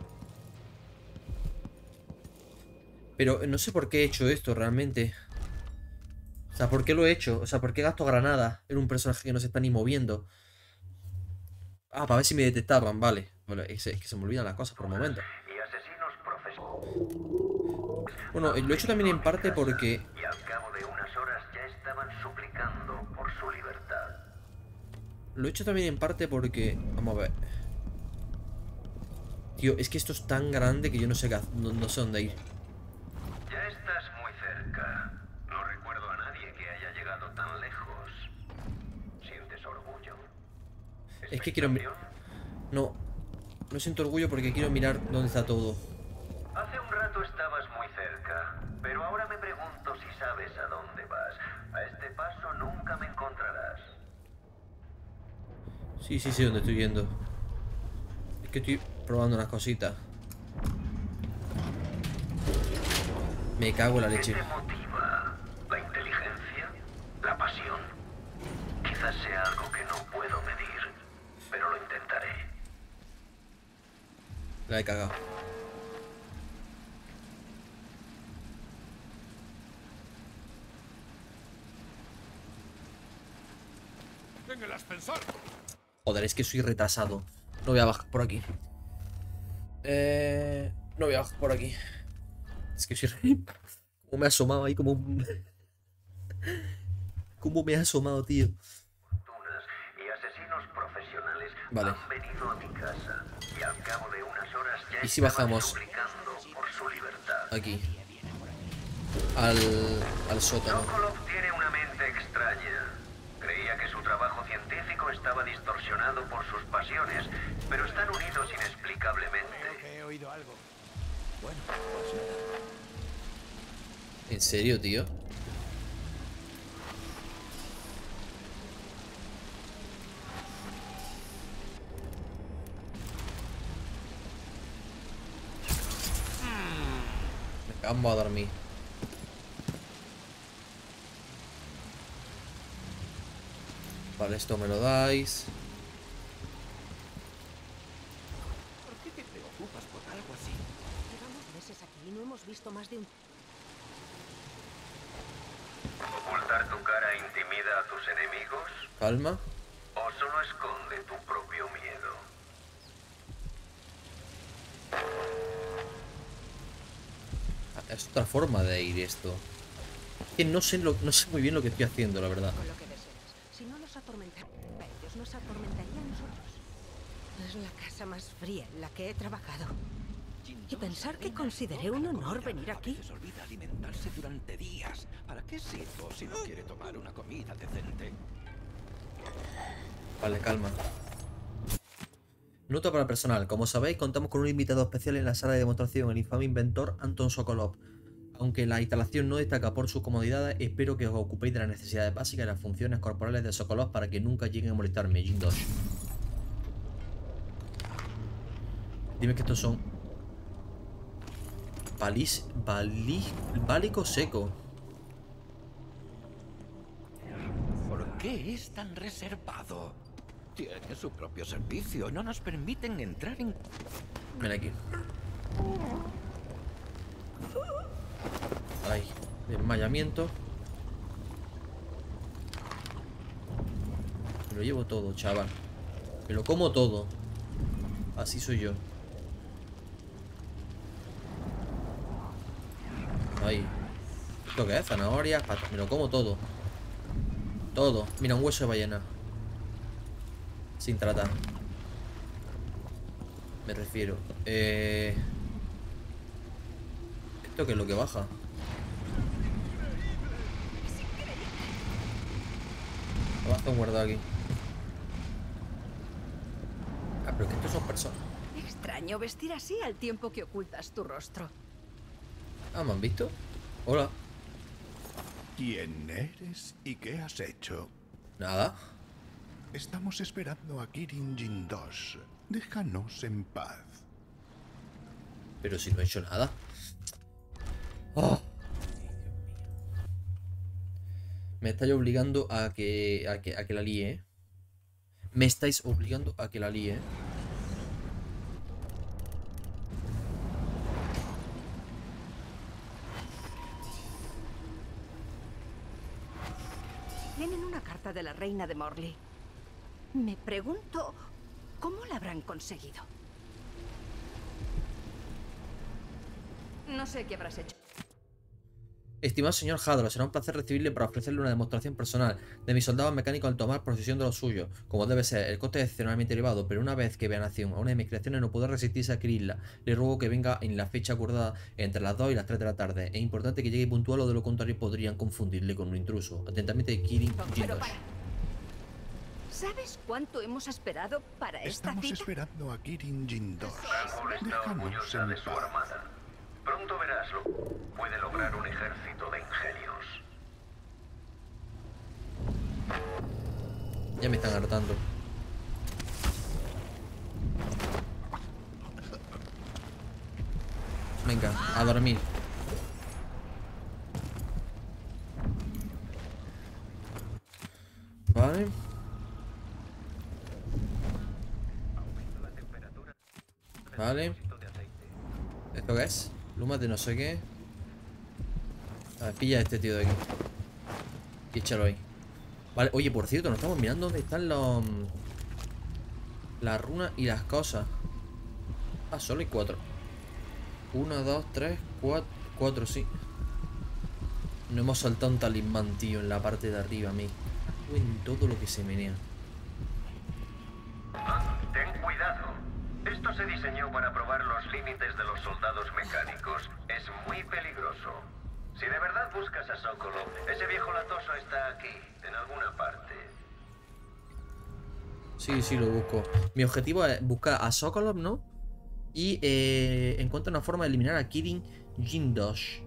Speaker 1: Pero no sé por qué he hecho esto realmente. O sea, ¿por qué lo he hecho? O sea, ¿por qué gasto granadas en un personaje que no se está ni moviendo? Ah, para ver si me detectaban, vale. Vale, es que se me olvidan las cosas por momentos.
Speaker 6: Y asesinos profesionales.
Speaker 1: Bueno, lo he hecho también en parte porque...
Speaker 6: Y al cabo de unas horas ya estaban suplicando por su libertad.
Speaker 1: Lo he hecho también en parte porque... Vamos a ver. Tío, es que esto es tan grande que yo no sé, qué hacer, no, no sé dónde ir.
Speaker 6: Ya estás muy cerca. No recuerdo a nadie que haya llegado tan lejos. ¿Sientes orgullo?
Speaker 1: Es que quiero... mi- No, no siento orgullo porque quiero mirar dónde está todo.
Speaker 6: Hace un rato estabas muy cerca, pero ahora me pregunto si sabes a dónde vas. A este paso nunca me encontrarás.
Speaker 1: Sí, sí, sí, dónde estoy yendo. Es que estoy probando unas cositas. Me cago en la leche.
Speaker 6: ¿Qué te motiva? ¿La inteligencia? ¿La pasión? Quizás sea algo que no puedo medir, pero lo intentaré.
Speaker 1: La he cagado.
Speaker 7: ¡En el ascensor!
Speaker 1: Joder, es que soy retrasado. No voy a bajar por aquí. Eh... No voy a bajar por aquí. Es que soy... Como me ha asomado ahí como un... Cómo me ha asomado, tío.
Speaker 6: Fortunas y asesinos profesionales
Speaker 1: Vale.
Speaker 6: han venido a mi casa y al cabo de unas horas ya
Speaker 1: ¿Y si
Speaker 6: estaban
Speaker 1: bajamos?
Speaker 6: suplicando por su libertad.
Speaker 1: Aquí. Al... Al sótano.
Speaker 6: Sokolov tiene una mente extraña. Creía que su trabajo científico estaba distorsionado por sus pasiones, pero están unidos inexplicablemente.
Speaker 4: Creo que he oído algo.
Speaker 5: Bueno, pues nada.
Speaker 1: ¿En serio, tío? Vamos a dormir. Vale, esto me lo dais.
Speaker 5: ¿Por qué te preocupas por algo así?
Speaker 2: Llevamos meses aquí y no hemos visto más de un...
Speaker 6: ¿Ocultar tu cara intimida a tus enemigos?
Speaker 1: Calma.
Speaker 6: ¿O solo esconde tu propio miedo?
Speaker 1: Ah, es otra forma de ir esto. Es que no sé, lo, no sé muy bien lo que estoy haciendo, la verdad.
Speaker 2: Con lo que desees. Si no nos atormentaran, ellos nos atormentarían a nosotros. Es la casa más fría en la que he trabajado. Y pensar que consideré un honor venir aquí.
Speaker 5: A veces olvida alimentarse durante días. ¿Para qué sirvo si no quiere tomar una comida decente?
Speaker 1: Vale, calma. Nota para el personal. Como sabéis, contamos con un invitado especial en la sala de demostración, el infame inventor Anton Sokolov. Aunque la instalación no destaca por sus comodidades, espero que os ocupéis de las necesidades básicas y las funciones corporales de Sokolov para que nunca lleguen a molestarme. Jin dos. Dime que estos son... Balis... Bali... Bálico seco.
Speaker 5: ¿Por qué es tan reservado? Tiene su propio servicio. No nos permiten entrar en...
Speaker 1: Ven aquí. Ahí. Desmayamiento. Me lo llevo todo, chaval. Me lo como todo. Así soy yo. Ahí. ¿Esto qué es? Zanahorias, patas. Me lo como todo. Todo. Mira, un hueso de ballena. Sin tratar. Me refiero. Eh... ¿Esto qué es lo que baja? Lo vas a guardar aquí. Ah, pero es que estos son personas.
Speaker 8: Extraño vestir así al tiempo que ocultas tu rostro.
Speaker 1: Ah, ¿me han visto? Hola.
Speaker 7: ¿Quién eres y qué has hecho?
Speaker 1: Nada.
Speaker 7: Estamos esperando a Kirin Jindosh. Déjanos en paz.
Speaker 1: Pero si no he hecho nada. Oh. Me estáis obligando a que, a que a que la líe, ¿eh? Me estáis obligando a que la líe, ¿eh?
Speaker 8: Tienen una carta de la reina de Morley. Me pregunto cómo la habrán conseguido. No sé qué habrás hecho.
Speaker 1: Estimado señor Hadro, será un placer recibirle para ofrecerle una demostración personal de mis soldados mecánicos al tomar posesión de lo suyo. Como debe ser, el coste es excepcionalmente elevado, pero una vez que vea nación a una de mis creaciones no puedo resistirse a adquirirla. Le ruego que venga en la fecha acordada entre las dos y las tres de la tarde. Es importante que llegue puntual o de lo contrario podrían confundirle con un intruso. Atentamente, Kirin Jindosh.
Speaker 8: ¿Sabes cuánto hemos esperado para esta
Speaker 7: Estamos
Speaker 8: cita?
Speaker 7: esperando a Kirin Jindosh.
Speaker 6: Rancor está
Speaker 7: Déjanos
Speaker 6: orgullosa
Speaker 7: en
Speaker 6: de su
Speaker 7: paz.
Speaker 6: armada. Pronto verás lo puede lograr un ejército de ingenios.
Speaker 1: Ya me están hartando. Venga, a dormir. Vale. Vale. ¿Esto qué es? Lumas de no sé qué. A ver, pilla a este tío de aquí. Y échalo ahí. Vale, oye, por cierto, nos estamos mirando dónde están los... las runas y las cosas. Ah, solo hay cuatro. Una, dos, tres, cuatro. Cuatro, sí. No hemos saltado un talismán, tío, en la parte de arriba, me cago en todo lo que se menea.
Speaker 6: Ten cuidado. Esto se diseñó para probar los límites de los soldados mecánicos. Es muy peligroso. Si de verdad buscas a Sokolov, ese viejo latoso está aquí, en alguna parte.
Speaker 1: Sí, sí, lo busco. Mi objetivo es buscar a Sokolov, ¿no? Y eh, encuentro una forma de eliminar a Kirin Jindosh.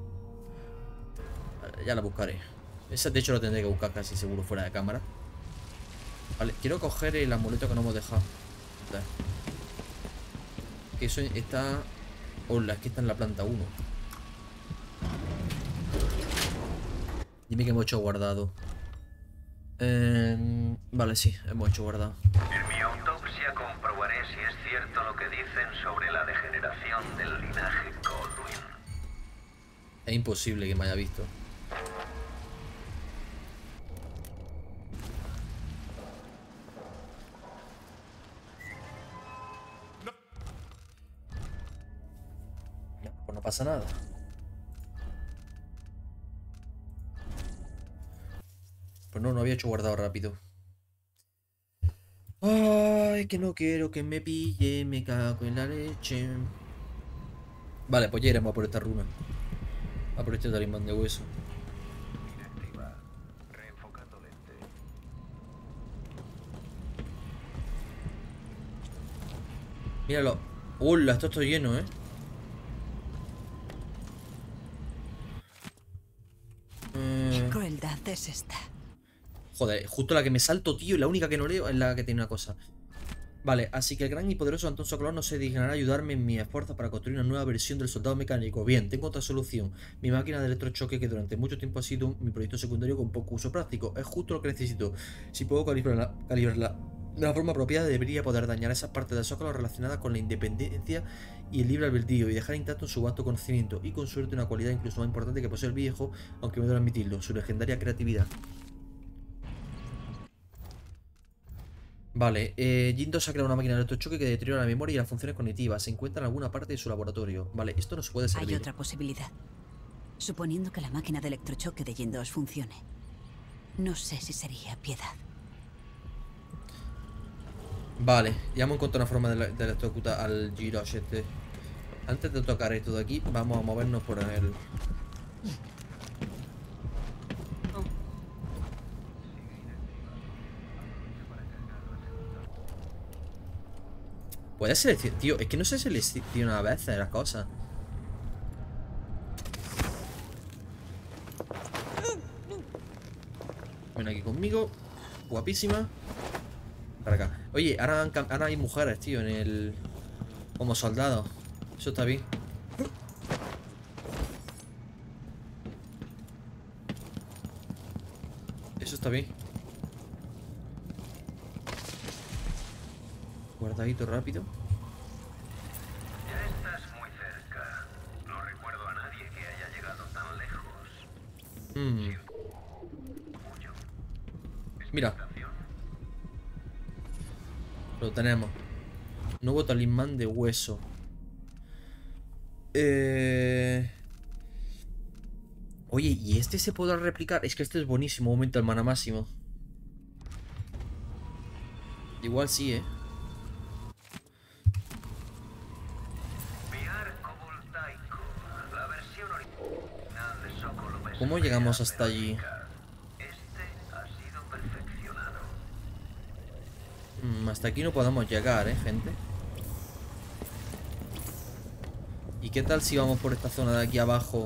Speaker 1: Vale, ya la buscaré. Esa de hecho lo tendré que buscar casi seguro fuera de cámara. Vale, quiero coger el amuleto que no hemos dejado. Vale. Que eso está... Hola, es que está en la planta uno. Dime que hemos hecho guardado. Eh, vale, sí, hemos hecho guardado.
Speaker 6: En mi autopsia comprobaré si es cierto lo que dicen sobre la degeneración del linaje Colwyn.
Speaker 1: Es imposible que me haya visto. No, pues no pasa nada. Pues no, no había hecho guardado rápido. Ay, que no quiero que me pille, me cago en la leche. Vale, pues ya iremos a por esta runa. A por este talismán de hueso. Míralo. Hola, esto está lleno, eh.
Speaker 2: ¿Qué crueldad es esta?
Speaker 1: Joder, justo la que me salto, tío, y la única que no leo es la que tiene una cosa. Vale, así que el gran y poderoso Antón Sokolov no se dignará a ayudarme en mi esfuerzo para construir una nueva versión del soldado mecánico. Bien, tengo otra solución. Mi máquina de electrochoque, que durante mucho tiempo ha sido mi proyecto secundario con poco uso práctico. Es justo lo que necesito. Si puedo calibrarla, calibrarla de la forma apropiada, debería poder dañar esas partes de Sokolov relacionadas con la independencia y el libre albedrío y dejar intacto su vasto conocimiento y con suerte una cualidad incluso más importante que posee el viejo, aunque me duele admitirlo, su legendaria creatividad. Vale, eh, Jindosh ha creado una máquina de electrochoque que deteriora la memoria y las funciones cognitivas. Se encuentra en alguna parte de su laboratorio. Vale, esto nos puede servir.
Speaker 2: Hay otra posibilidad. Suponiendo que la máquina de electrochoque de Jindosh funcione. No sé si sería piedad.
Speaker 1: Vale, ya hemos encontrado una forma de, de electrocutar al Jindosh este. Antes de tocar esto de aquí, vamos a movernos por el... Puede seleccionar, tío, es que no se selecciona a veces las cosas. Ven aquí conmigo. Guapísima. Para acá. Oye, ahora, han, ahora hay mujeres, tío, en el... Como soldados. Eso está bien. Eso está bien. Guardadito rápido.
Speaker 6: Ya estás muy cerca. No recuerdo a nadie que haya llegado tan lejos.
Speaker 1: Mm. Mira. Lo tenemos. Nuevo talismán de hueso. Eh... Oye, ¿y este se podrá replicar? Es que este es buenísimo. Aumenta el mana máximo. Igual sí, ¿eh? ¿Cómo llegamos hasta allí? Mm, hasta aquí no podemos llegar, ¿eh, gente? ¿Y qué tal si vamos por esta zona de aquí abajo?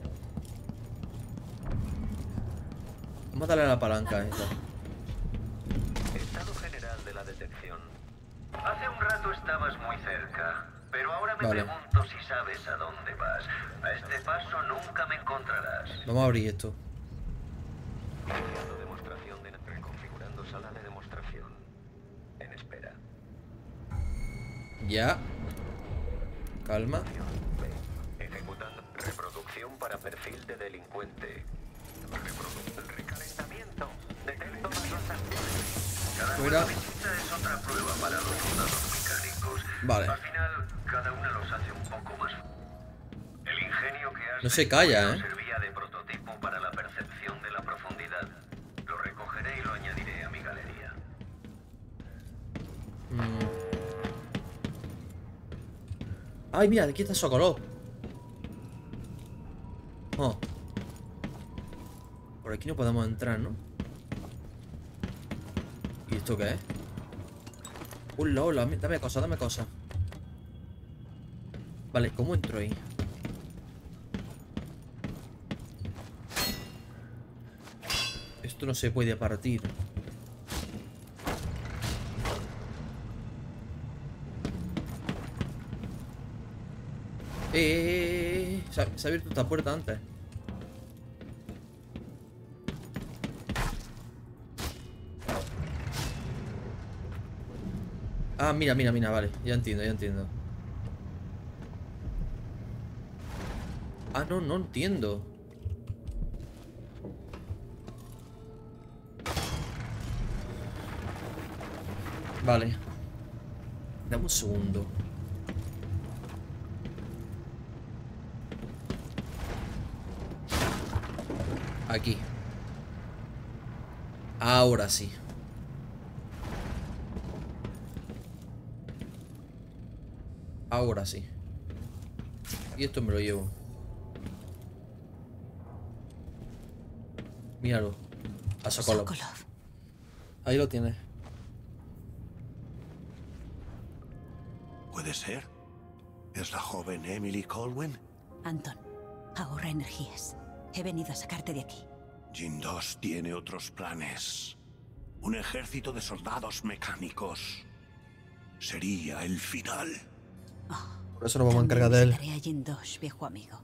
Speaker 1: Vamos a darle a la palanca esta.
Speaker 6: Estado general de la detección. Hace un rato estabas muy cerca, pero ahora me
Speaker 1: Vale.
Speaker 6: pregunto si sabes a dónde vas. A este paso nunca me encontrarás.
Speaker 1: Vamos a abrir esto.
Speaker 6: Iniciando demostración de reconfigurando sala de demostración. En espera.
Speaker 1: Ya. Calma.
Speaker 6: Ejecutando reproducción para perfil de delincuente. Reprodu recalentamiento. Detecto más las acciones. Cada
Speaker 1: Fuera.
Speaker 6: nueva visita es otra prueba para los soldados mecánicos.
Speaker 1: Vale.
Speaker 6: Al final, cada una los hace un poco más. El ingenio que has
Speaker 1: No se calla, ¿eh?
Speaker 6: servía de prototipo para la percepción de la profundidad. Lo recogeré y lo añadiré a mi galería.
Speaker 1: Mm. Ay, mira, aquí está Sokolov. Oh. Por aquí no podemos entrar, ¿no? ¿Y esto qué es? Hola, hola, dame cosa, dame cosa. Vale, ¿cómo entro ahí? Esto no se puede partir. Eh, eh, eh, se ha, se ha abierto esta puerta antes. Ah, mira, mira, mira, vale. Ya entiendo, ya entiendo. Ah, no, no entiendo. Vale. Dame un segundo. Aquí. Ahora sí. Ahora sí. Y esto me lo llevo. Míralo. A Sokolov.
Speaker 2: Sokolov.
Speaker 1: Ahí lo tienes.
Speaker 3: ¿Puede ser? ¿Es la joven Emily Colwyn?
Speaker 2: Anton, ahorra energías. He venido a sacarte de aquí.
Speaker 3: Jin dos tiene otros planes. Un ejército de soldados mecánicos. Sería el final.
Speaker 1: Por eso nos vamos a encargar de él.
Speaker 2: Visitaré a Jin dos, viejo amigo.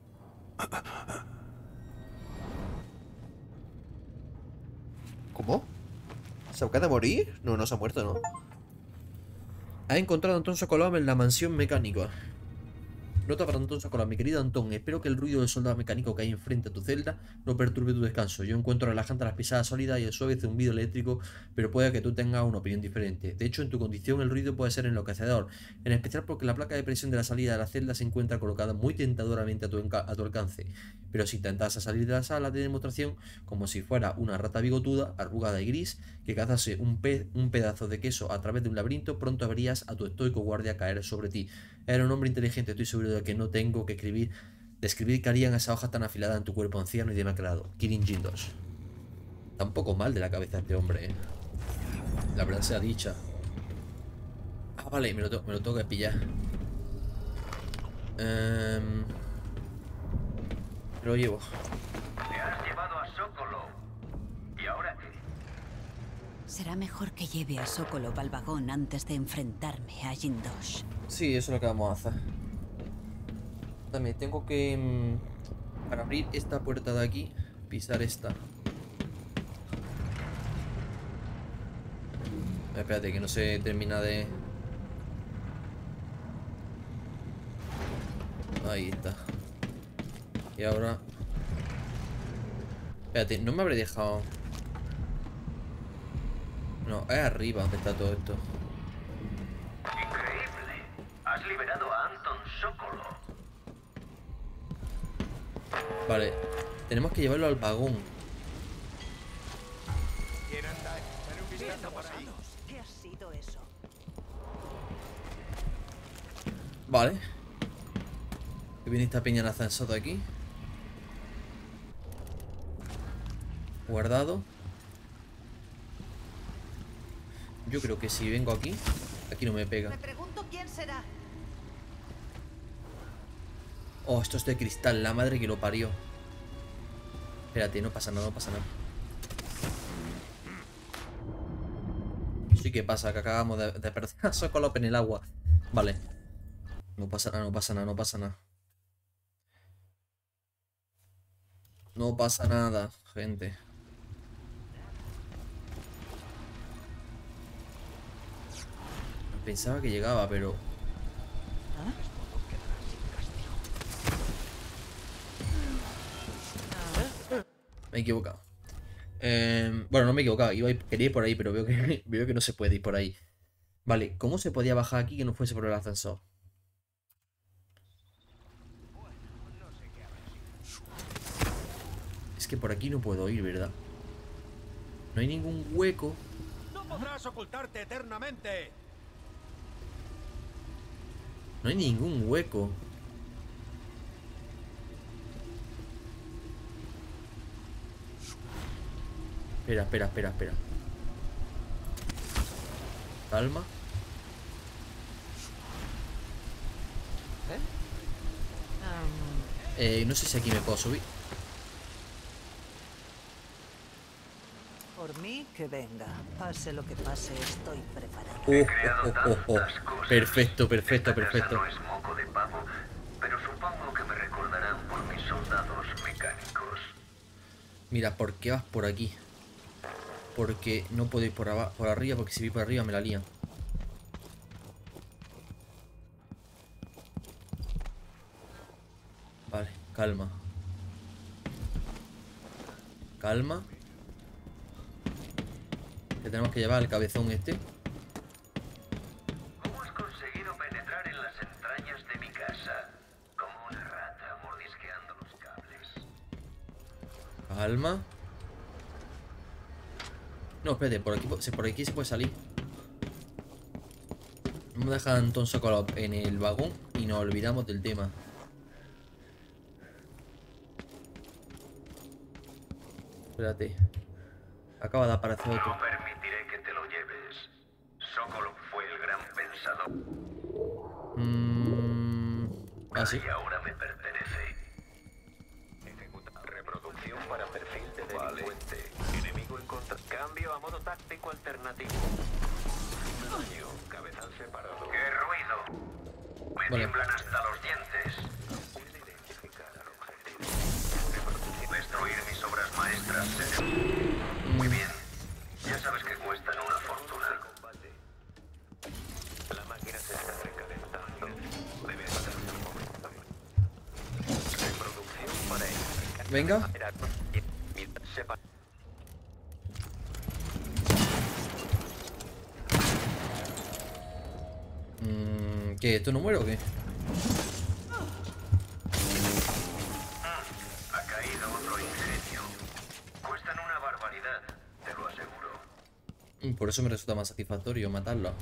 Speaker 1: ¿Cómo? ¿Se acaba de morir? No, no se ha muerto, ¿no? Ha encontrado a Anton Sokolov en la mansión mecánica. Nota para Anton Sokolov, mi querido Anton. Espero que el ruido del soldado mecánico que hay enfrente a tu celda no perturbe tu descanso. Yo encuentro relajante las pisadas sólidas y el suave zumbido eléctrico, pero puede que tú tengas una opinión diferente. De hecho, en tu condición el ruido puede ser enloquecedor, en especial porque la placa de presión de la salida de la celda se encuentra colocada muy tentadoramente a tu, a tu alcance. Pero si intentas salir de la sala de demostración como si fuera una rata bigotuda, arrugada y gris, que cazase un, pe un pedazo de queso a través de un laberinto, pronto verías a tu estoico guardia caer sobre ti. Era un hombre inteligente, estoy seguro de que no tengo que escribir, describir qué harían esas hojas tan afiladas en tu cuerpo anciano y demacrado. Kirin Jin dos. Está un poco mal de la cabeza este hombre, ¿eh? La verdad sea dicha. Ah, vale, me lo, me lo tengo que pillar. Um, lo llevo.
Speaker 6: Te has llevado a Sokolov. ¿Y ahora qué?
Speaker 2: Será mejor que lleve a Sokolov al vagón antes de enfrentarme a Jindosh.
Speaker 1: Sí, eso es lo que vamos a hacer. También tengo que... Mmm, para abrir esta puerta de aquí, pisar esta. Espérate, que no se termina de... Ahí está. Y ahora... Espérate, no me habré dejado... No, es arriba donde está todo esto.
Speaker 6: Increíble. Has liberado a Anton Sokolov.
Speaker 1: Vale, tenemos que llevarlo al vagón.
Speaker 9: ¿Qué ha sido eso?
Speaker 1: Vale. Que viene esta peña en ascensor de aquí. Guardado. Yo creo que si vengo aquí, aquí no me pega.
Speaker 9: Me pregunto quién será.
Speaker 1: Oh, esto es de cristal, la madre que lo parió. Espérate, no pasa nada, no pasa nada. Sí que pasa, que acabamos de, de perder a Sokolov en el agua. Vale. No pasa nada, no pasa nada, no pasa nada. No pasa nada, gente. Pensaba que llegaba, pero... Me he equivocado. Eh, bueno, no me he equivocado. Iba a ir, quería ir por ahí, pero veo que, veo que no se puede ir por ahí. Vale, ¿cómo se podía bajar aquí que no fuese por el ascensor? Es que por aquí no puedo ir, ¿verdad? No hay ningún hueco.
Speaker 4: No podrás ocultarte eternamente.
Speaker 1: No hay ningún hueco. Espera, espera, espera, espera. Calma. Eh, no sé si aquí me puedo subir.
Speaker 9: Por mí, que venga. Pase lo que pase, estoy preparado.
Speaker 1: Oh, oh, oh, oh, oh. Perfecto, perfecto, perfecto.
Speaker 6: No es moco de pavo, pero supongo que me recordarán por mis soldados mecánicos.
Speaker 1: Mira, ¿por qué vas por aquí? Porque no puedo ir por, abajo, por arriba, porque si voy por arriba me la lían. Vale, calma. Calma. Que tenemos que llevar al cabezón este.
Speaker 6: ¿Cómo has conseguido penetrar en las entrañas de mi casa? Como una rata mordisqueando los cables.
Speaker 1: Calma. No, espérate, por aquí, por aquí se puede salir. Vamos a dejar a Anton Sokolov en el vagón y nos olvidamos del tema. Espérate. Acaba de aparecer otro.
Speaker 6: No permitiré que te lo lleves. Sokolov fue el gran pensador.
Speaker 1: Mmm... Ah, sí.
Speaker 6: Y ahora me pertenece. Ejecuta reproducción para perfil de delincuente. Enemigo en contra. Cambio a modo táctico alternativo. Daño. Cabezal separado. ¡Qué ruido! Me
Speaker 1: Vale.
Speaker 6: tiemblan hasta los dientes. Puede identificar al objetivo. Destruir mis obras maestras. Muy bien. Ya sabes que cuestan una fortuna. La máquina se está recalentando. Debe pasar un momento. Reproducción para él.
Speaker 1: Venga. Mm, ¿Qué? ¿Esto no muere o qué?
Speaker 6: Ha caído otro ingenio. Cuestan una barbaridad, te lo aseguro.
Speaker 1: Mm, Por eso me resulta más satisfactorio matarlo.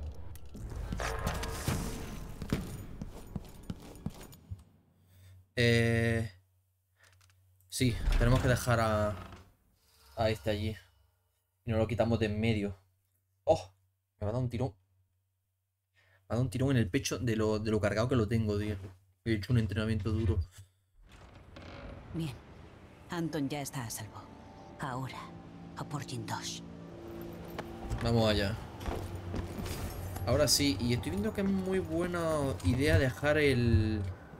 Speaker 1: Eh... Sí, tenemos que dejar a... A este allí. Y nos lo quitamos de en medio. ¡Oh! Me va a dar un tirón. ha dado un tirón en el pecho de lo, de lo cargado que lo tengo, tío. He hecho un entrenamiento duro.
Speaker 10: Bien. Anton ya está a salvo. Ahora, a por Jindosh.
Speaker 1: Vamos allá. Ahora sí, y estoy viendo que es muy buena idea dejar el...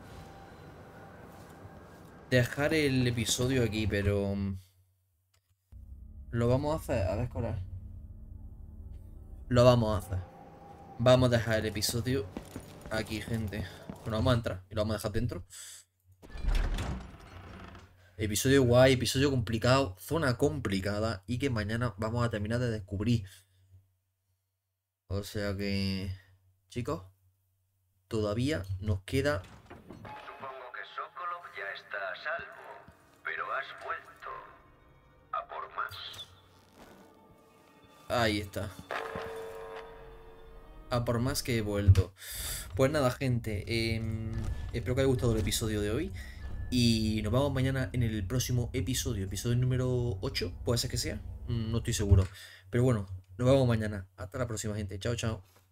Speaker 1: Dejar el episodio aquí, pero... Lo vamos a hacer, a ver cuál es. Lo vamos a hacer. Vamos a dejar el episodio aquí, gente. Bueno, vamos a entrar y lo vamos a dejar dentro. Episodio guay, episodio complicado, zona complicada y que mañana vamos a terminar de descubrir. O sea que... Chicos, todavía nos queda...
Speaker 6: Supongo que Sokolov ya está a salvo, pero has vuelto a por más.
Speaker 1: Ahí está. A por más que he vuelto. Pues nada, gente. Eh, espero que haya gustado el episodio de hoy. Y nos vemos mañana en el próximo episodio. Episodio número ocho. Puede ser que sea. No estoy seguro. Pero bueno, nos vemos mañana. Hasta la próxima, gente. Chao, chao.